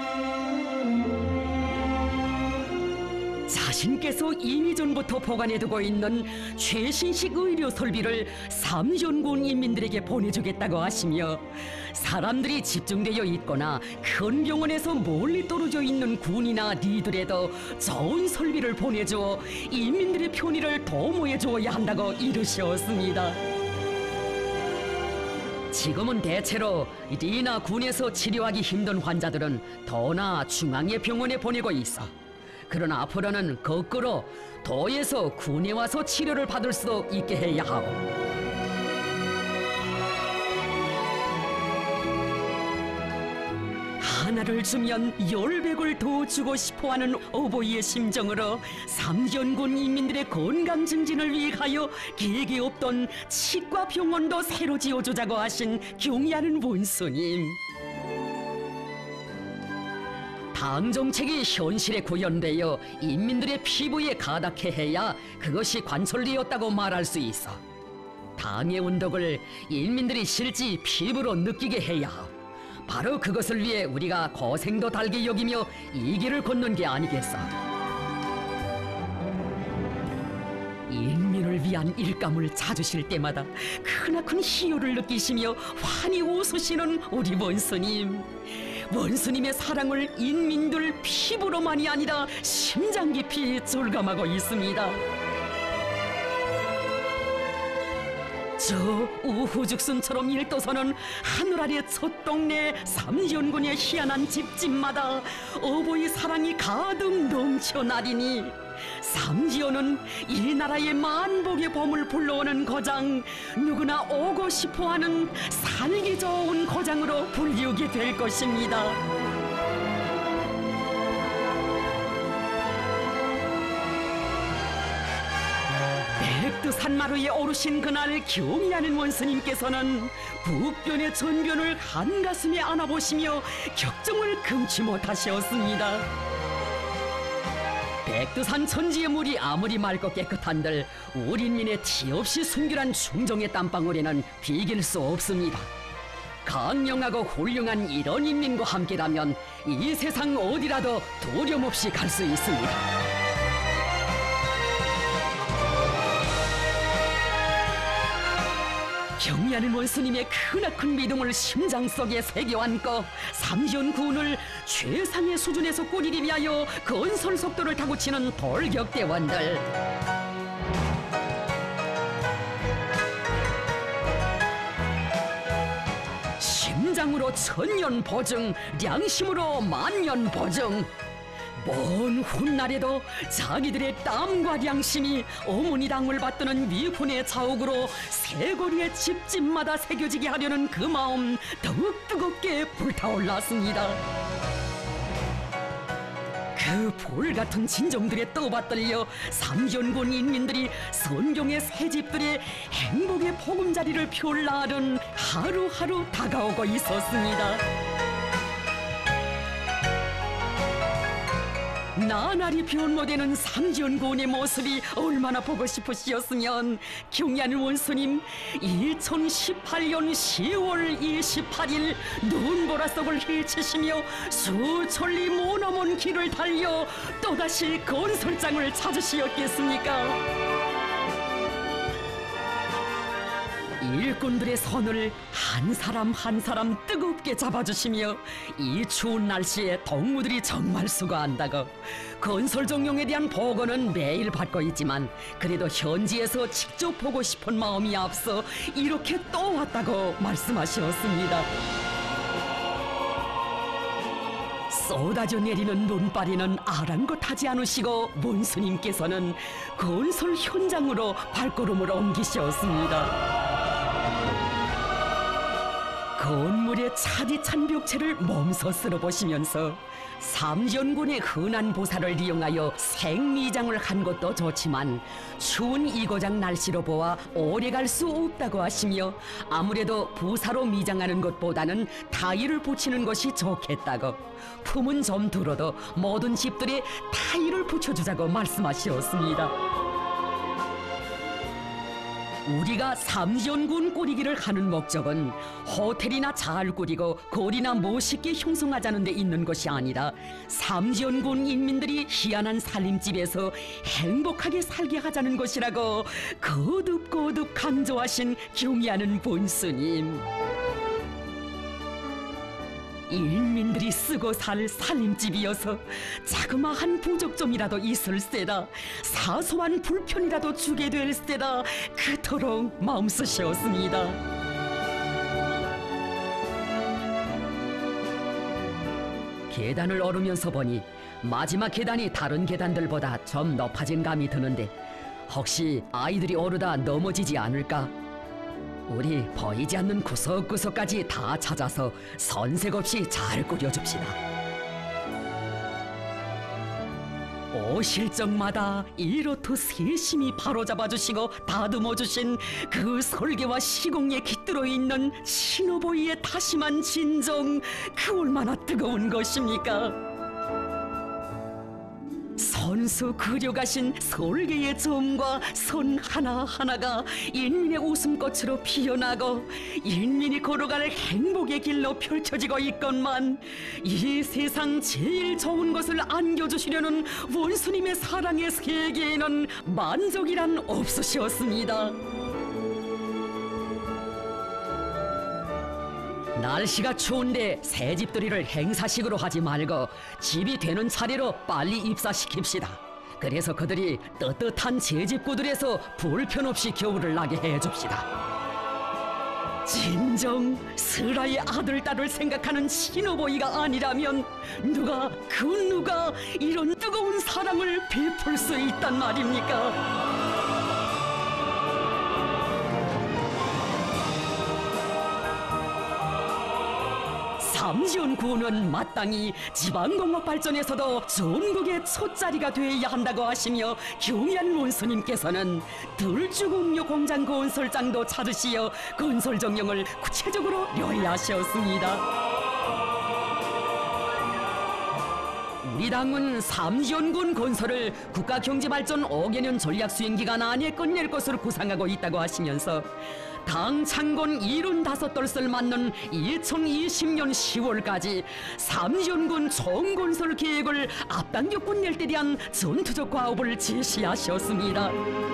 자신께서 이미 전부터 보관해두고 있는 최신식 의료 설비를 삼지연군 인민들에게 보내주겠다고 하시며, 사람들이 집중되어 있거나 큰 병원에서 멀리 떨어져 있는 군이나 리들에도 좋은 설비를 보내주어 인민들의 편의를 도모해 주어야 한다고 이르셨습니다. 지금은 대체로 리나 군에서 치료하기 힘든 환자들은 도나 중앙의 병원에 보내고 있어. 그러나 앞으로는 거꾸로 도에서 군에 와서 치료를 받을 수도 있게 해야 하고, 하나를 주면 열백을 더 주고 싶어하는 어버이의 심정으로 삼지연군 인민들의 건강 증진을 위하여 계획이 없던 치과 병원도 새로 지어주자고 하신 경의하는 원수님, 당 정책이 현실에 구현되어 인민들의 피부에 가닿게 해야 그것이 관철되었다고 말할 수 있어. 당의 운덕을 인민들이 실제 피부로 느끼게 해야 하오. 바로 그것을 위해 우리가 고생도 달게 여기며 이 길을 걷는 게 아니겠어. 인민을 위한 일감을 찾으실 때마다 크나큰 희열을 느끼시며 환히 웃으시는 우리 원수님, 원수님의 사랑을 인민들 피부로만이 아니라 심장 깊이 절감하고 있습니다. 저 우후죽순처럼 일도서는 하늘 아래 첫 동네 삼지연군의 희한한 집집마다 어버이 사랑이 가득 넘쳐나리니, 삼지연은 이 나라의 만복의 봄을 불러오는 고장, 누구나 오고 싶어하는 살기 좋은 고장으로 불리우게 될 것입니다. 백두산마루에 오르신 그날 경의하는 원수님께서는 북변의 전변을 한가슴에 안아보시며 격정을 금치 못하셨습니다. 백두산 천지의 물이 아무리 맑고 깨끗한들 우리 인민의 티 없이 순결한 충정의 땀방울에는 비길 수 없습니다. 강력하고 훌륭한 이런 인민과 함께라면 이 세상 어디라도 두려움 없이 갈 수 있습니다. 경의하는 원수님의 크나큰 믿음을 심장 속에 새겨안고 삼지연군을 최상의 수준에서 꾸리기 위하여 건설 속도를 다구치는 돌격대원들, 심장으로 천년 보증, 양심으로 만년 보증, 먼 훗날에도 자기들의 땀과 양심이 어머니 당을 받드는 미군의 자옥으로 세거리의 집집마다 새겨지게 하려는 그 마음 더욱 뜨겁게 불타올랐습니다. 그 볼같은 진정들에 떠받들려 삼전군 인민들이 선경의 새집들의 행복의 보금자리를 펼 날은 하루하루 다가오고 있었습니다. 나날이 변모되는 삼전군의 모습이 얼마나 보고 싶으시었으면 경의하는 원수님, 이천십팔 년 시월 이십팔 일 눈보라 속을 헤치시며 수천리 머나먼 길을 달려 또다시 건설장을 찾으시었겠습니까? 일꾼들의 손을 한 사람 한 사람 뜨겁게 잡아주시며 이 추운 날씨에 동무들이 정말 수고한다고 건설정용에 대한 보고는 매일 받고 있지만 그래도 현지에서 직접 보고 싶은 마음이 앞서 이렇게 또 왔다고 말씀하셨습니다. 쏟아져 내리는 눈바리는 아랑곳하지 않으시고 문스님께서는 건설 현장으로 발걸음을 옮기셨습니다. 건물의 차디찬 벽체를 몸소 쓸어보시면서 삼전군의 흔한 부사를 이용하여 생미장을 한 것도 좋지만 추운 이고장 날씨로 보아 오래 갈 수 없다고 하시며 아무래도 부사로 미장하는 것보다는 타일을 붙이는 것이 좋겠다고 품은 좀 들어도 모든 집들에 타일을 붙여주자고 말씀하셨습니다. 우리가 삼전군 꾸리기를 하는 목적은 호텔이나 잘 꾸리고 골이나 멋있게 형성하자는 데 있는 것이 아니라 삼전군 인민들이 희한한 살림집에서 행복하게 살게 하자는 것이라고 거듭거듭 강조하신 경의하는 본스님. 인민들이 쓰고 살 살림집이어서 자그마한 부족점이라도 있을세라 사소한 불편이라도 주게 될세라 그토록 마음 쓰셨습니다. 계단을 오르면서 보니 마지막 계단이 다른 계단들보다 좀 높아진 감이 드는데 혹시 아이들이 오르다 넘어지지 않을까? 우리 보이지 않는 구석구석까지 다 찾아서 선색 없이 잘 꾸려줍시다. 오실 적마다 이렇듯 세심히 바로잡아주시고 다듬어주신 그 설계와 시공에 깃들어 있는 신호보이의 다심한 진정, 그 얼마나 뜨거운 것입니까? 손수 그려가신 설계의 점과 손 하나하나가 인민의 웃음꽃으로 피어나고 인민이 걸어갈 행복의 길로 펼쳐지고 있건만 이 세상 제일 좋은 것을 안겨주시려는 원수님의 사랑의 세계에는 만족이란 없으셨습니다. 날씨가 추운데 새집들이를 행사식으로 하지 말고 집이 되는 차례로 빨리 입사시킵시다. 그래서 그들이 떳떳한 제집구들에서 불편 없이 겨울을 나게 해줍시다. 진정 스라의 아들, 딸을 생각하는 신호보이가 아니라면 누가 그 누가 이런 뜨거운 사랑을 베풀 수 있단 말입니까? 삼전군은 마땅히 지방공업 발전에서도 전국의 첫자리가 되어야 한다고 하시며 경의한 원수님께서는 들주공유 공장 건설장도 찾으시어 건설 정령을 구체적으로 요의하셨습니다. 우리 당은 삼전군 건설을 국가경제발전 오 개년 전략수행기간 안에 끝낼 것으로 구상하고 있다고 하시면서 당 창건 칠십오 돌을 맞는 이천이십 년 시월까지 삼전군 총건설 계획을 앞당겨 끝낼 데 대한 전투적 과업을 제시하셨습니다.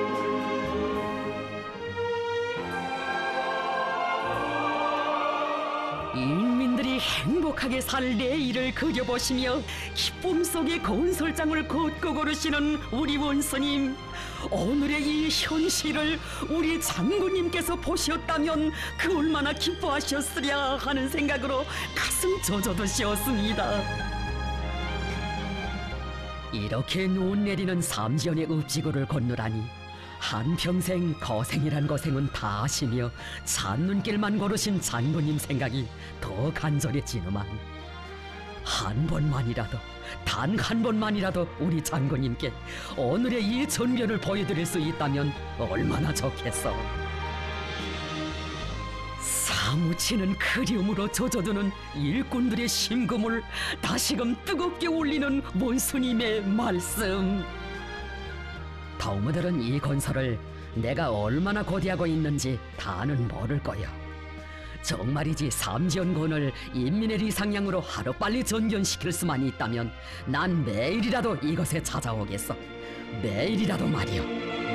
인민들이 행복하게 살 내일을 그려보시며 기쁨 속에 건설장을 곧고 걸으시는 우리 원수님, 오늘의 이 현실을 우리 장군님께서 보셨다면 그 얼마나 기뻐하셨으랴 하는 생각으로 가슴 젖어드셨습니다. 이렇게 눈 내리는 삼지연의 읍지구를 건너라니 한평생 거생이란 고생은 다 하시며 잔눈길만 걸으신 장군님 생각이 더 간절해지는만 한 번만이라도 단 한 번만이라도 우리 장군님께 오늘의 이 전변을 보여드릴 수 있다면 얼마나 좋겠어. 사무치는 그리움으로 젖어드는 일꾼들의 심금을 다시금 뜨겁게 울리는 원수님의 말씀. 덕무들은 이 건설을 내가 얼마나 고대하고 있는지 다는 모를 거야. 정말이지 삼지연군을 인민의 리상향으로 하루빨리 전변시킬 수만 있다면 난 매일이라도 이곳에 찾아오겠어. 매일이라도 말이여.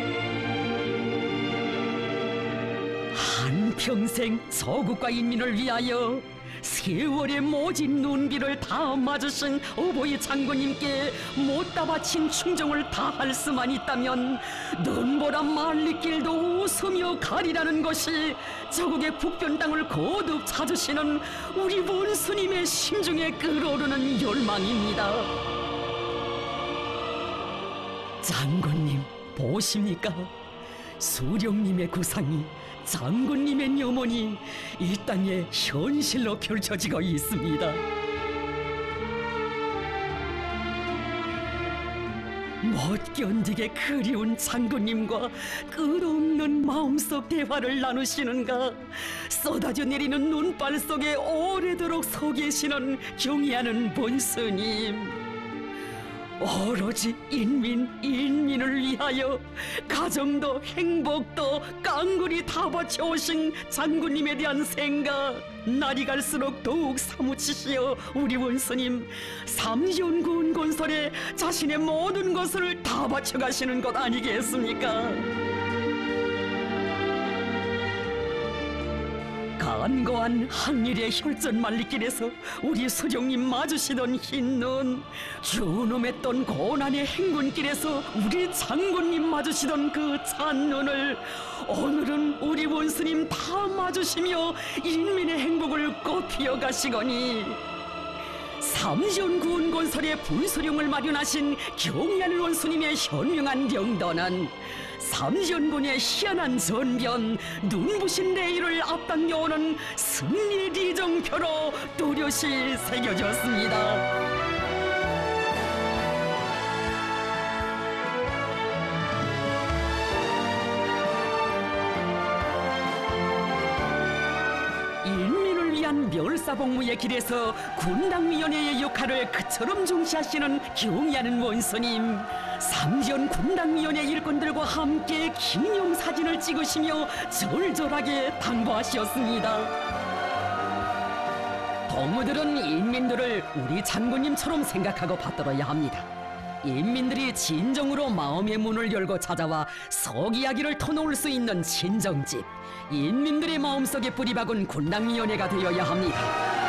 한평생 조국과 인민을 위하여 세월의 모진 눈비를 다 맞으신 어버이 장군님께 못다 바친 충정을 다할 수만 있다면 눈보라 말리길도 웃으며 가리라는 것이 저국의 북변 땅을 거듭 찾으시는 우리 원수님의 심중에 끓어오르는 열망입니다. 장군님 보십니까? 수령님의 구상이, 장군님의 염원이 이 땅에 현실로 펼쳐지고 있습니다. 못 견디게 그리운 장군님과 끝없는 마음속 대화를 나누시는가, 쏟아져 내리는 눈발 속에 오래도록 서 계시는 경의하는 본스님. 오로지 인민, 인민을 위하여 가정도 행복도 깡그리 다 바쳐오신 장군님에 대한 생각, 날이 갈수록 더욱 사무치시어 우리 원수님 삼지연군 건설에 자신의 모든 것을 다 바쳐가시는 것 아니겠습니까? 간거한 항일의 혈전 말리길에서 우리 수령님 마주시던 흰눈, 준엄했던 고난의 행군길에서 우리 장군님 마주시던 그 찬눈을 오늘은 우리 원수님 다 마주시며 인민의 행복을 꽃피워 가시거니, 삼지연군 건설의 분수령을 마련하신 경의하는 원수님의 현명한 영도는 삼지연군의 희한한 전변, 눈부신 내일을 앞당겨오는 승리 리정표로 또렷이 새겨졌습니다. 인민을 위한 멸사복무의 길에서 군당위원회의 역할을 그처럼 중시하시는 경의하는 원수님, 삼지연 군당위원회 일꾼들과 함께 기념사진을 찍으시며 절절하게 당부하셨습니다. 동무들은 인민들을 우리 장군님처럼 생각하고 받들어야 합니다. 인민들이 진정으로 마음의 문을 열고 찾아와 속 이야기를 터놓을 수 있는 친정집, 인민들의 마음속에 뿌리박은 군당위원회가 되어야 합니다.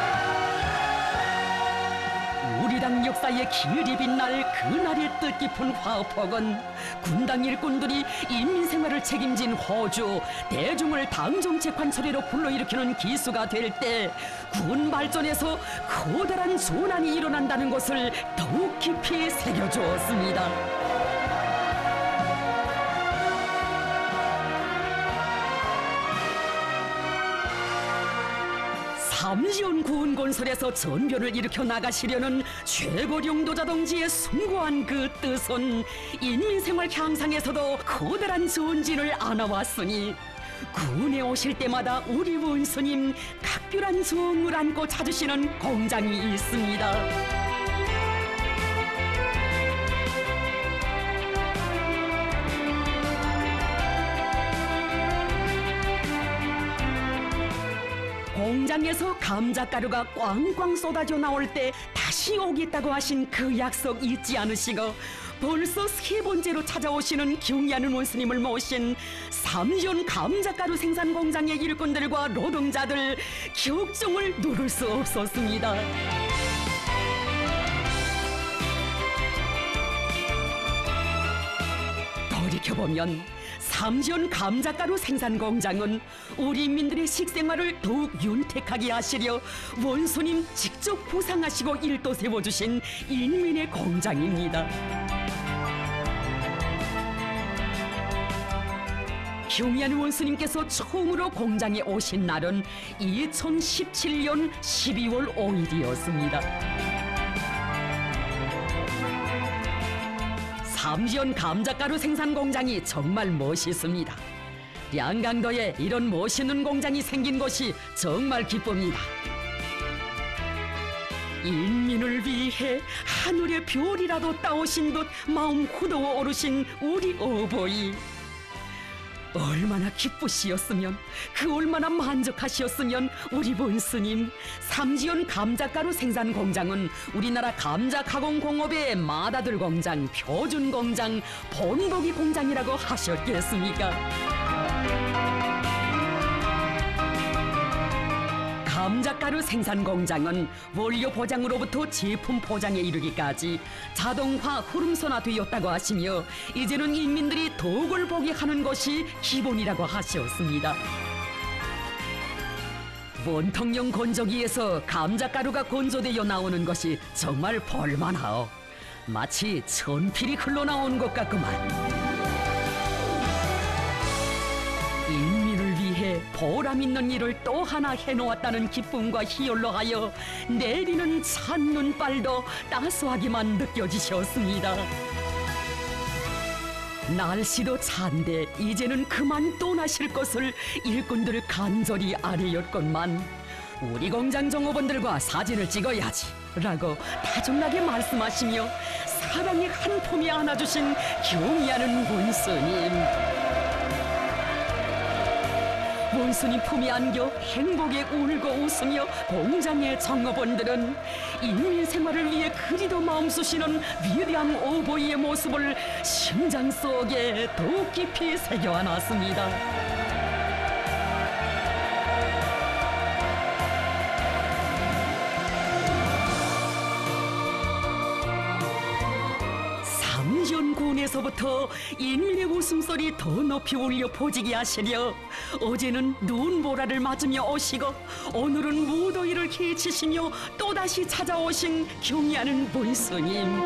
우리 당 역사의 길이 빛날 그날의 뜻깊은 화폭은 군당 일꾼들이 인민생활을 책임진 호주, 대중을 당정체 관철회로 불러일으키는 기수가 될 때 군 발전에서 커다란 전환이 일어난다는 것을 더욱 깊이 새겨주었습니다. 삼지연군 건설에서 전변을 일으켜 나가시려는 최고령도자 동지의 숭고한 그 뜻은 인민생활 향상에서도 커다란 전진을 안아왔으니, 군에 오실 때마다 우리 원수님 각별한 정을 안고 찾으시는 공장이 있습니다. 공장에서 감자가루가 꽝꽝 쏟아져 나올 때 다시 오겠다고 하신 그 약속 잊지 않으시고 벌써 세 번째로 찾아오시는 경의하는 원수님을 모신 삼지연 감자가루 생산 공장의 일꾼들과 노동자들, 격정을 누를 수 없었습니다. 돌이켜보면 삼지연 감자가루 생산 공장은 우리 인민들의 식생활을 더욱 윤택하게 하시려 원수님 직접 보상하시고 일도 세워주신 인민의 공장입니다. 경의하는 원수님께서 처음으로 공장에 오신 날은 이천십칠 년 십이월 오일이었습니다. 삼지연 감자가루 생산 공장이 정말 멋있습니다. 양강도에 이런 멋있는 공장이 생긴 것이 정말 기쁩니다. 인민을 위해 하늘의 별이라도 따오신 듯 마음 후더워 오르신 우리 어버이. 얼마나 기쁘시었으면, 그 얼마나 만족하시었으면 우리 원스님. 삼지연 감자가루 생산 공장은 우리나라 감자 가공 공업의 맏아들 공장, 표준 공장, 본보기 공장이라고 하셨겠습니까? 감자가루 생산 공장은 원료 포장으로부터 제품 포장에 이르기까지 자동화 흐름선화되었다고 하시며, 이제는 인민들이 덕을 보게 하는 것이 기본이라고 하셨습니다. 원통령 건조기에서 감자가루가 건조되어 나오는 것이 정말 볼만하오. 마치 천필이 흘러나온 것 같구만. 보람 있는 일을 또 하나 해놓았다는 기쁨과 희열로 하여 내리는 찬눈발도 따스하게만 느껴지셨습니다. 날씨도 찬데 이제는 그만 떠나실 것을 일꾼들 간절히 아뢰었건만, 우리 공장 종업원들과 사진을 찍어야지 라고 다정하게 말씀하시며 사랑의 한 품에 안아주신 경의하는 원수님. 원수님 품에 안겨 행복에 울고 웃으며 공장의 종업원들은 인민 생활을 위해 그리도 마음 쑤시는 위대한 어버이의 모습을 심장 속에 더욱 깊이 새겨안았습니다. 삼지연군에서부터 인민의 웃음소리 더 높이 울려 퍼지게 하시려 어제는 눈보라를 맞으며 오시고 오늘은 무더위를 헤치시며 또다시 찾아오신 경의하는 원수님.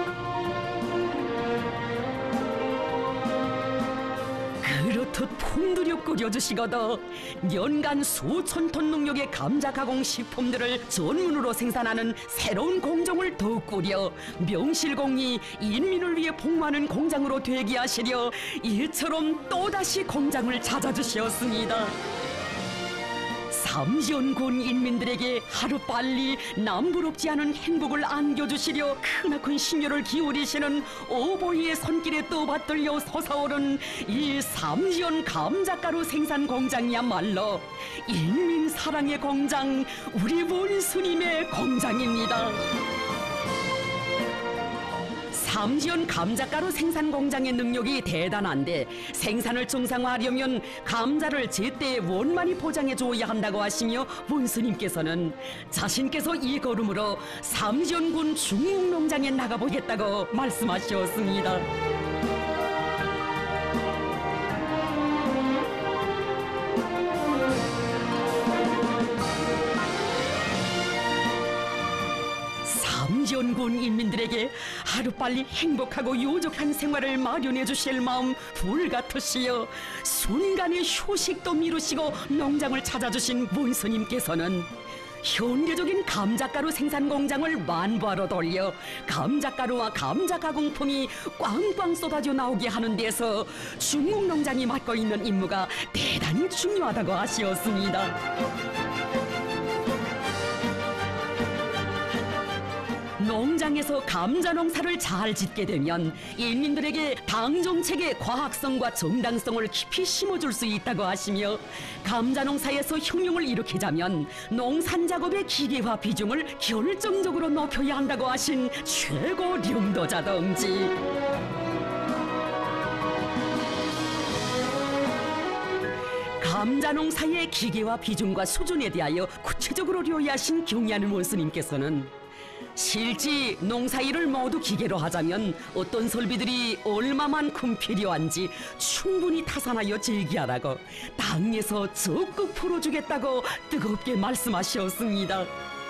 그렇듯 품들여 끓여주시거더 연간 수천 톤 농력의 감자 가공 식품들을 전문으로 생산하는 새로운 공정을 더욱 꾸려 명실공히 인민을 위해 복무하는 공장으로 되게 하시려 이처럼 또다시 공장을 찾아주셨습니다. 삼지연군 인민들에게 하루빨리 남부럽지 않은 행복을 안겨주시려 크나큰 심혈을 기울이시는 어버이의 손길에 떠받들려 솟아오른 이 삼지연 감자가루 생산 공장이야말로 인민 사랑의 공장, 우리 원수님의 공장입니다. 삼지연 감자가루 생산 공장의 능력이 대단한데 생산을 정상화하려면 감자를 제때 원만히 포장해 줘야 한다고 하시며 원수님께서는 자신께서 이 걸음으로 삼지연군 중흥농장에 나가보겠다고 말씀하셨습니다. 삼지연군 인민들에게 하루빨리 행복하고 요족한 생활을 마련해 주실 마음 불같으시어 순간의 휴식도 미루시고 농장을 찾아주신 원수님께서는 현대적인 감자가루 생산 공장을 만부하러 돌려 감자가루와 감자 가공품이 꽝꽝 쏟아져 나오게 하는 데서 중흥농장이 맡고 있는 임무가 대단히 중요하다고 하시었습니다. 농장에서 감자 농사를 잘 짓게 되면 인민들에게 당 정책의 과학성과 정당성을 깊이 심어줄 수 있다고 하시며, 감자 농사에서 혁명을 일으키자면 농산 작업의 기계화 비중을 결정적으로 높여야 한다고 하신 최고領導者 동지. 감자 농사의 기계화 비중과 수준에 대하여 구체적으로 료의하신 경의하는 원수님께서는 실지 농사일을 모두 기계로 하자면 어떤 설비들이 얼마만큼 필요한지 충분히 타산하여 제기하라고 당에서 적극 풀어주겠다고 뜨겁게 말씀하셨습니다.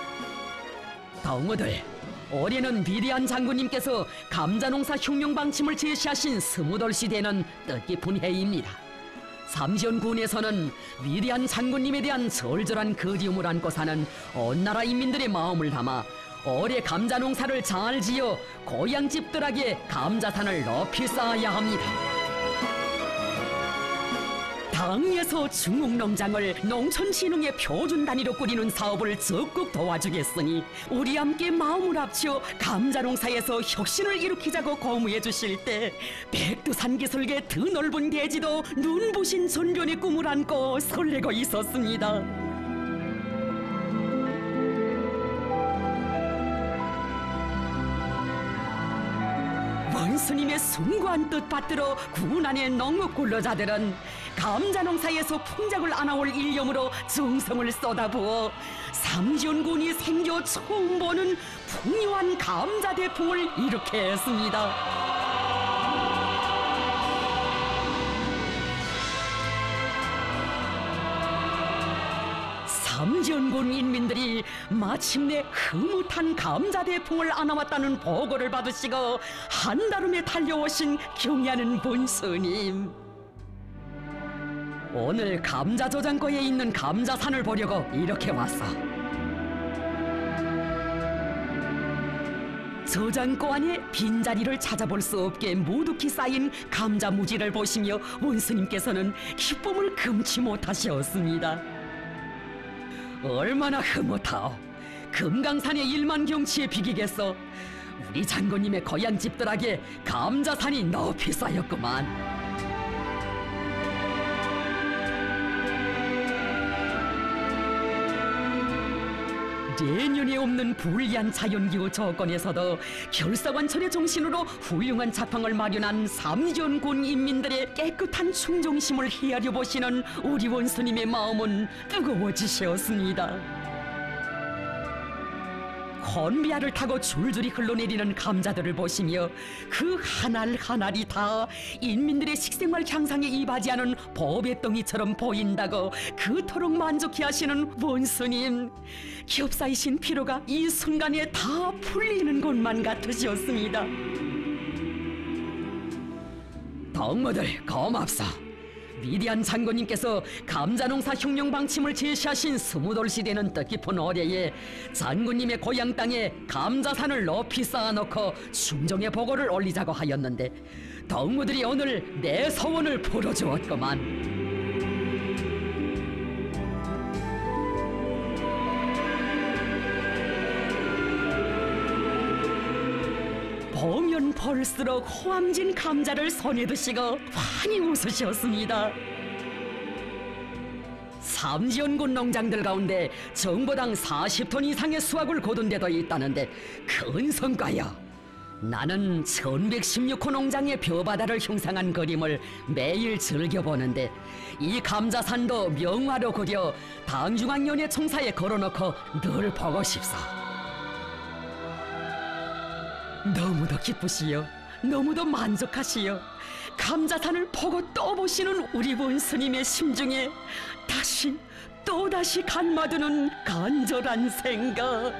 동무들, 올해는 위대한 장군님께서 감자농사 흉룡방침을 제시하신 스무돌 시대는 뜻깊은 해입니다. 삼지연군에서는 위대한 장군님에 대한 절절한 그리움을 안고 사는 온 나라 인민들의 마음을 담아 올해 감자농사를 잘 지어 고향집들에게 감자산을 높이 쌓아야 합니다. 당에서 중흥농장을 농촌진흥의 표준 단위로 꾸리는 사업을 적극 도와주겠으니 우리 함께 마음을 합쳐 감자농사에서 혁신을 일으키자고 고무해 주실 때 백두산 기슭의 드넓은 대지도 눈부신 전변의 꿈을 안고 설레고 있었습니다. 원수님의 숭고한 뜻 받들어 군안의 농업 근로자들은 감자농사에서 풍작을 안아올 일념으로 정성을 쏟아부어 삼지연군이 생겨 처음 보는 풍요한 감자 대풍을 일으켰습니다. 삼지연군 인민들이 마침내 흐뭇한 감자 대풍을 안아왔다는 보고를 받으시고 한달음에 달려오신 경의하는 본스님. 오늘 감자 저장고에 있는 감자산을 보려고 이렇게 왔어. 저장고 안에 빈자리를 찾아볼 수 없게 무득히 쌓인 감자 무지를 보시며 원스님께서는 기쁨을 금치 못하셨습니다. 얼마나 흐뭇하오. 금강산의 일만 경치에 비기겠어. 우리 장군님의 고향 집들에게 감자산이 높이 쌓였구만. 내년에 없는 불리한 자연기후 조건에서도 결사관천의 정신으로 훌륭한 자팡을 마련한 삼지연군 인민들의 깨끗한 충정심을 헤아려 보시는 우리 원수님의 마음은 뜨거워지셨습니다. 건비아를 타고 줄줄이 흘러내리는 감자들을 보시며 그 한알 한알이 다 인민들의 식생활 향상에 이바지하는 보배덩이처럼 보인다고 그토록 만족해 하시는 원수님, 겹사이신 피로가 이 순간에 다 풀리는 것만 같으셨습니다. 동무들 고맙소. 위대한 장군님께서 감자농사 흉룡방침을 제시하신 스무돌 시대는 뜻깊은 올해에 장군님의 고향 땅에 감자산을 높이 쌓아놓고 충정의 보고를 올리자고 하였는데 동무들이 오늘 내 소원을 풀어주었구만. 보면 볼수록 호암진 감자를 손에 드시고 환히 웃으셨습니다. 삼지연군 농장들 가운데 정보당 사십 톤 이상의 수확을 거둔 데도 있다는데 큰 성과요. 나는 천백십육 호 농장의 벼바다를 형상한 그림을 매일 즐겨보는데 이 감자산도 명화로 그려 당중앙위원회 청사에 걸어놓고 늘 보고 싶소. 너무도 기쁘시요. 너무도 만족하시요. 감자산을 보고 또 보시는 우리 원스님의 심중에 다시 또다시 간마드는 간절한 생각.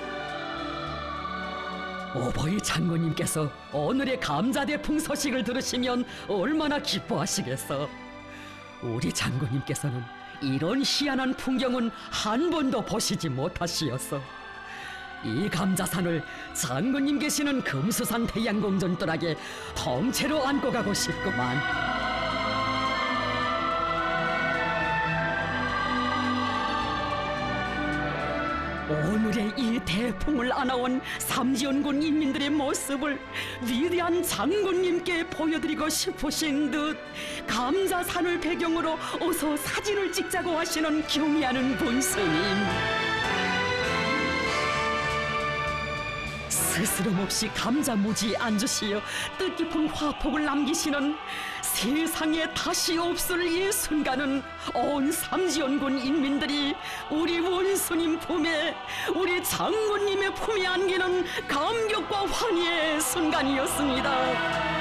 오보이 장군님께서 오늘의 감자대풍 소식을 들으시면 얼마나 기뻐하시겠어. 우리 장군님께서는 이런 희한한 풍경은 한 번도 보시지 못하시었어. 이 감자산을 장군님 계시는 금수산 태양궁전뜰하게 통째로 안고 가고 싶구만. 오늘의 이 대풍을 안아온 삼지연군 인민들의 모습을 위대한 장군님께 보여드리고 싶으신 듯 감자산을 배경으로 어서 사진을 찍자고 하시는 경의하는 본스님. 스스럼없이 감자무지 앉으시어 뜻깊은 화폭을 남기시는 세상에 다시 없을 이 순간은 온 삼지연군 인민들이 우리 원수님 품에, 우리 장군님의 품에 안기는 감격과 환희의 순간이었습니다.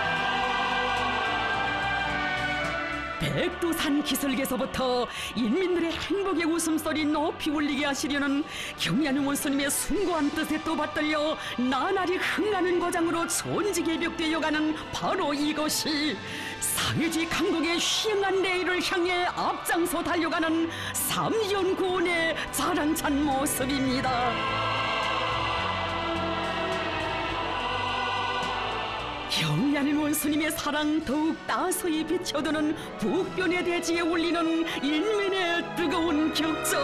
백두산 기슭에서부터 인민들의 행복의 웃음소리 높이 울리게 하시려는 경야는 원수님의 숭고한 뜻에 또 받들려 나날이 흥하는 거장으로 존지개벽되어가는 바로 이것이 사회주의 강국의 휘행한 내일을 향해 앞장서 달려가는 삼지연구원의 자랑찬 모습입니다. 경야는 원수님의 사랑 더욱 따스히 비춰드는 북변의 대지에 울리는 인민의 뜨거운 격정.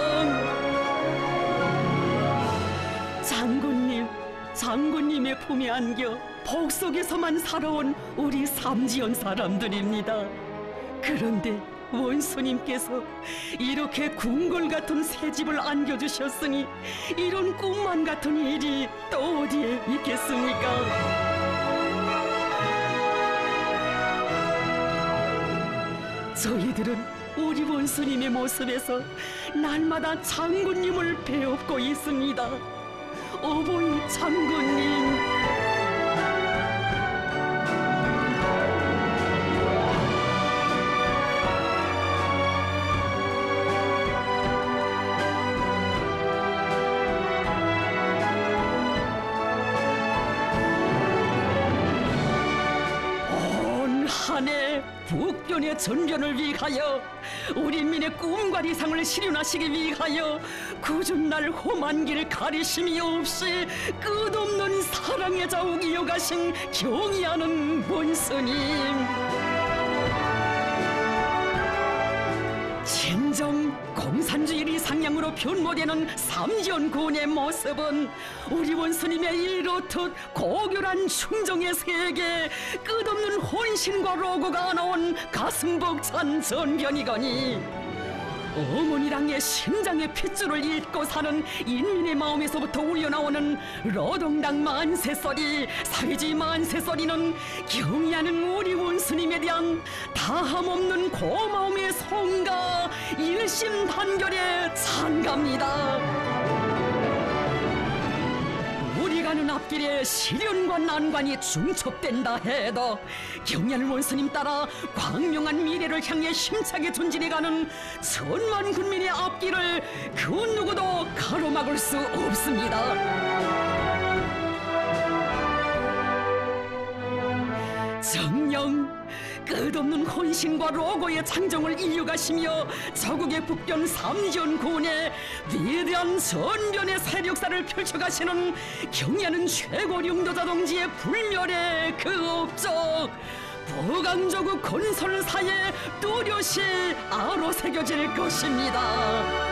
장군님, 장군님의 품에 안겨 복 속에서만 살아온 우리 삼지연 사람들입니다. 그런데 원수님께서 이렇게 궁궐 같은 새 집을 안겨주셨으니 이런 꿈만 같은 일이 또 어디에 있겠습니까? 저희들은 우리 원수님의 모습에서 날마다 장군님을 배웁고 있습니다. 어버이 장군님. 온 한 해 북변의 전변을 위하여 우리 인민의 꿈과理想을 실현하시기 위하여 굳은 날 험한 길 가리심이 없이 끝없는 사랑의 자욱 이어가신 경의하는 원수님. 진정 공산주의 이상향으로 변모되는 삼지연군의 모습은 우리 원수님의 이렇듯 고결한 충정의 세계, 끝없는 혼신과 로고가 나온 가슴 벅찬 전변이거니 어머니랑의 심장의 핏줄을 잇고 사는 인민의 마음에서부터 울려나오는 노동당 만세소리, 사회주의 만세소리는 경의하는 우리 원수님에 대한 다함없는 고마움의 송가, 일심단결의 찬가입니다. 우리 가는 앞길에 시련과 난관이 중첩된다 해도 경야는 원수님 따라 광명한 미래를 향해 힘차게 전진해가는 천만 군민의 앞길을 그 누구도 가로막을 수 없습니다. 정녕 끝없는 혼신과 로고의 장정을 이어가시며 저국의 북변 삼지연군의 위대한 전변의 세력사를 펼쳐가시는 경야는 최고領導자 동지의 불멸의 그 업적, 부강조국 건설사에 뚜렷이 아로새겨질 것입니다.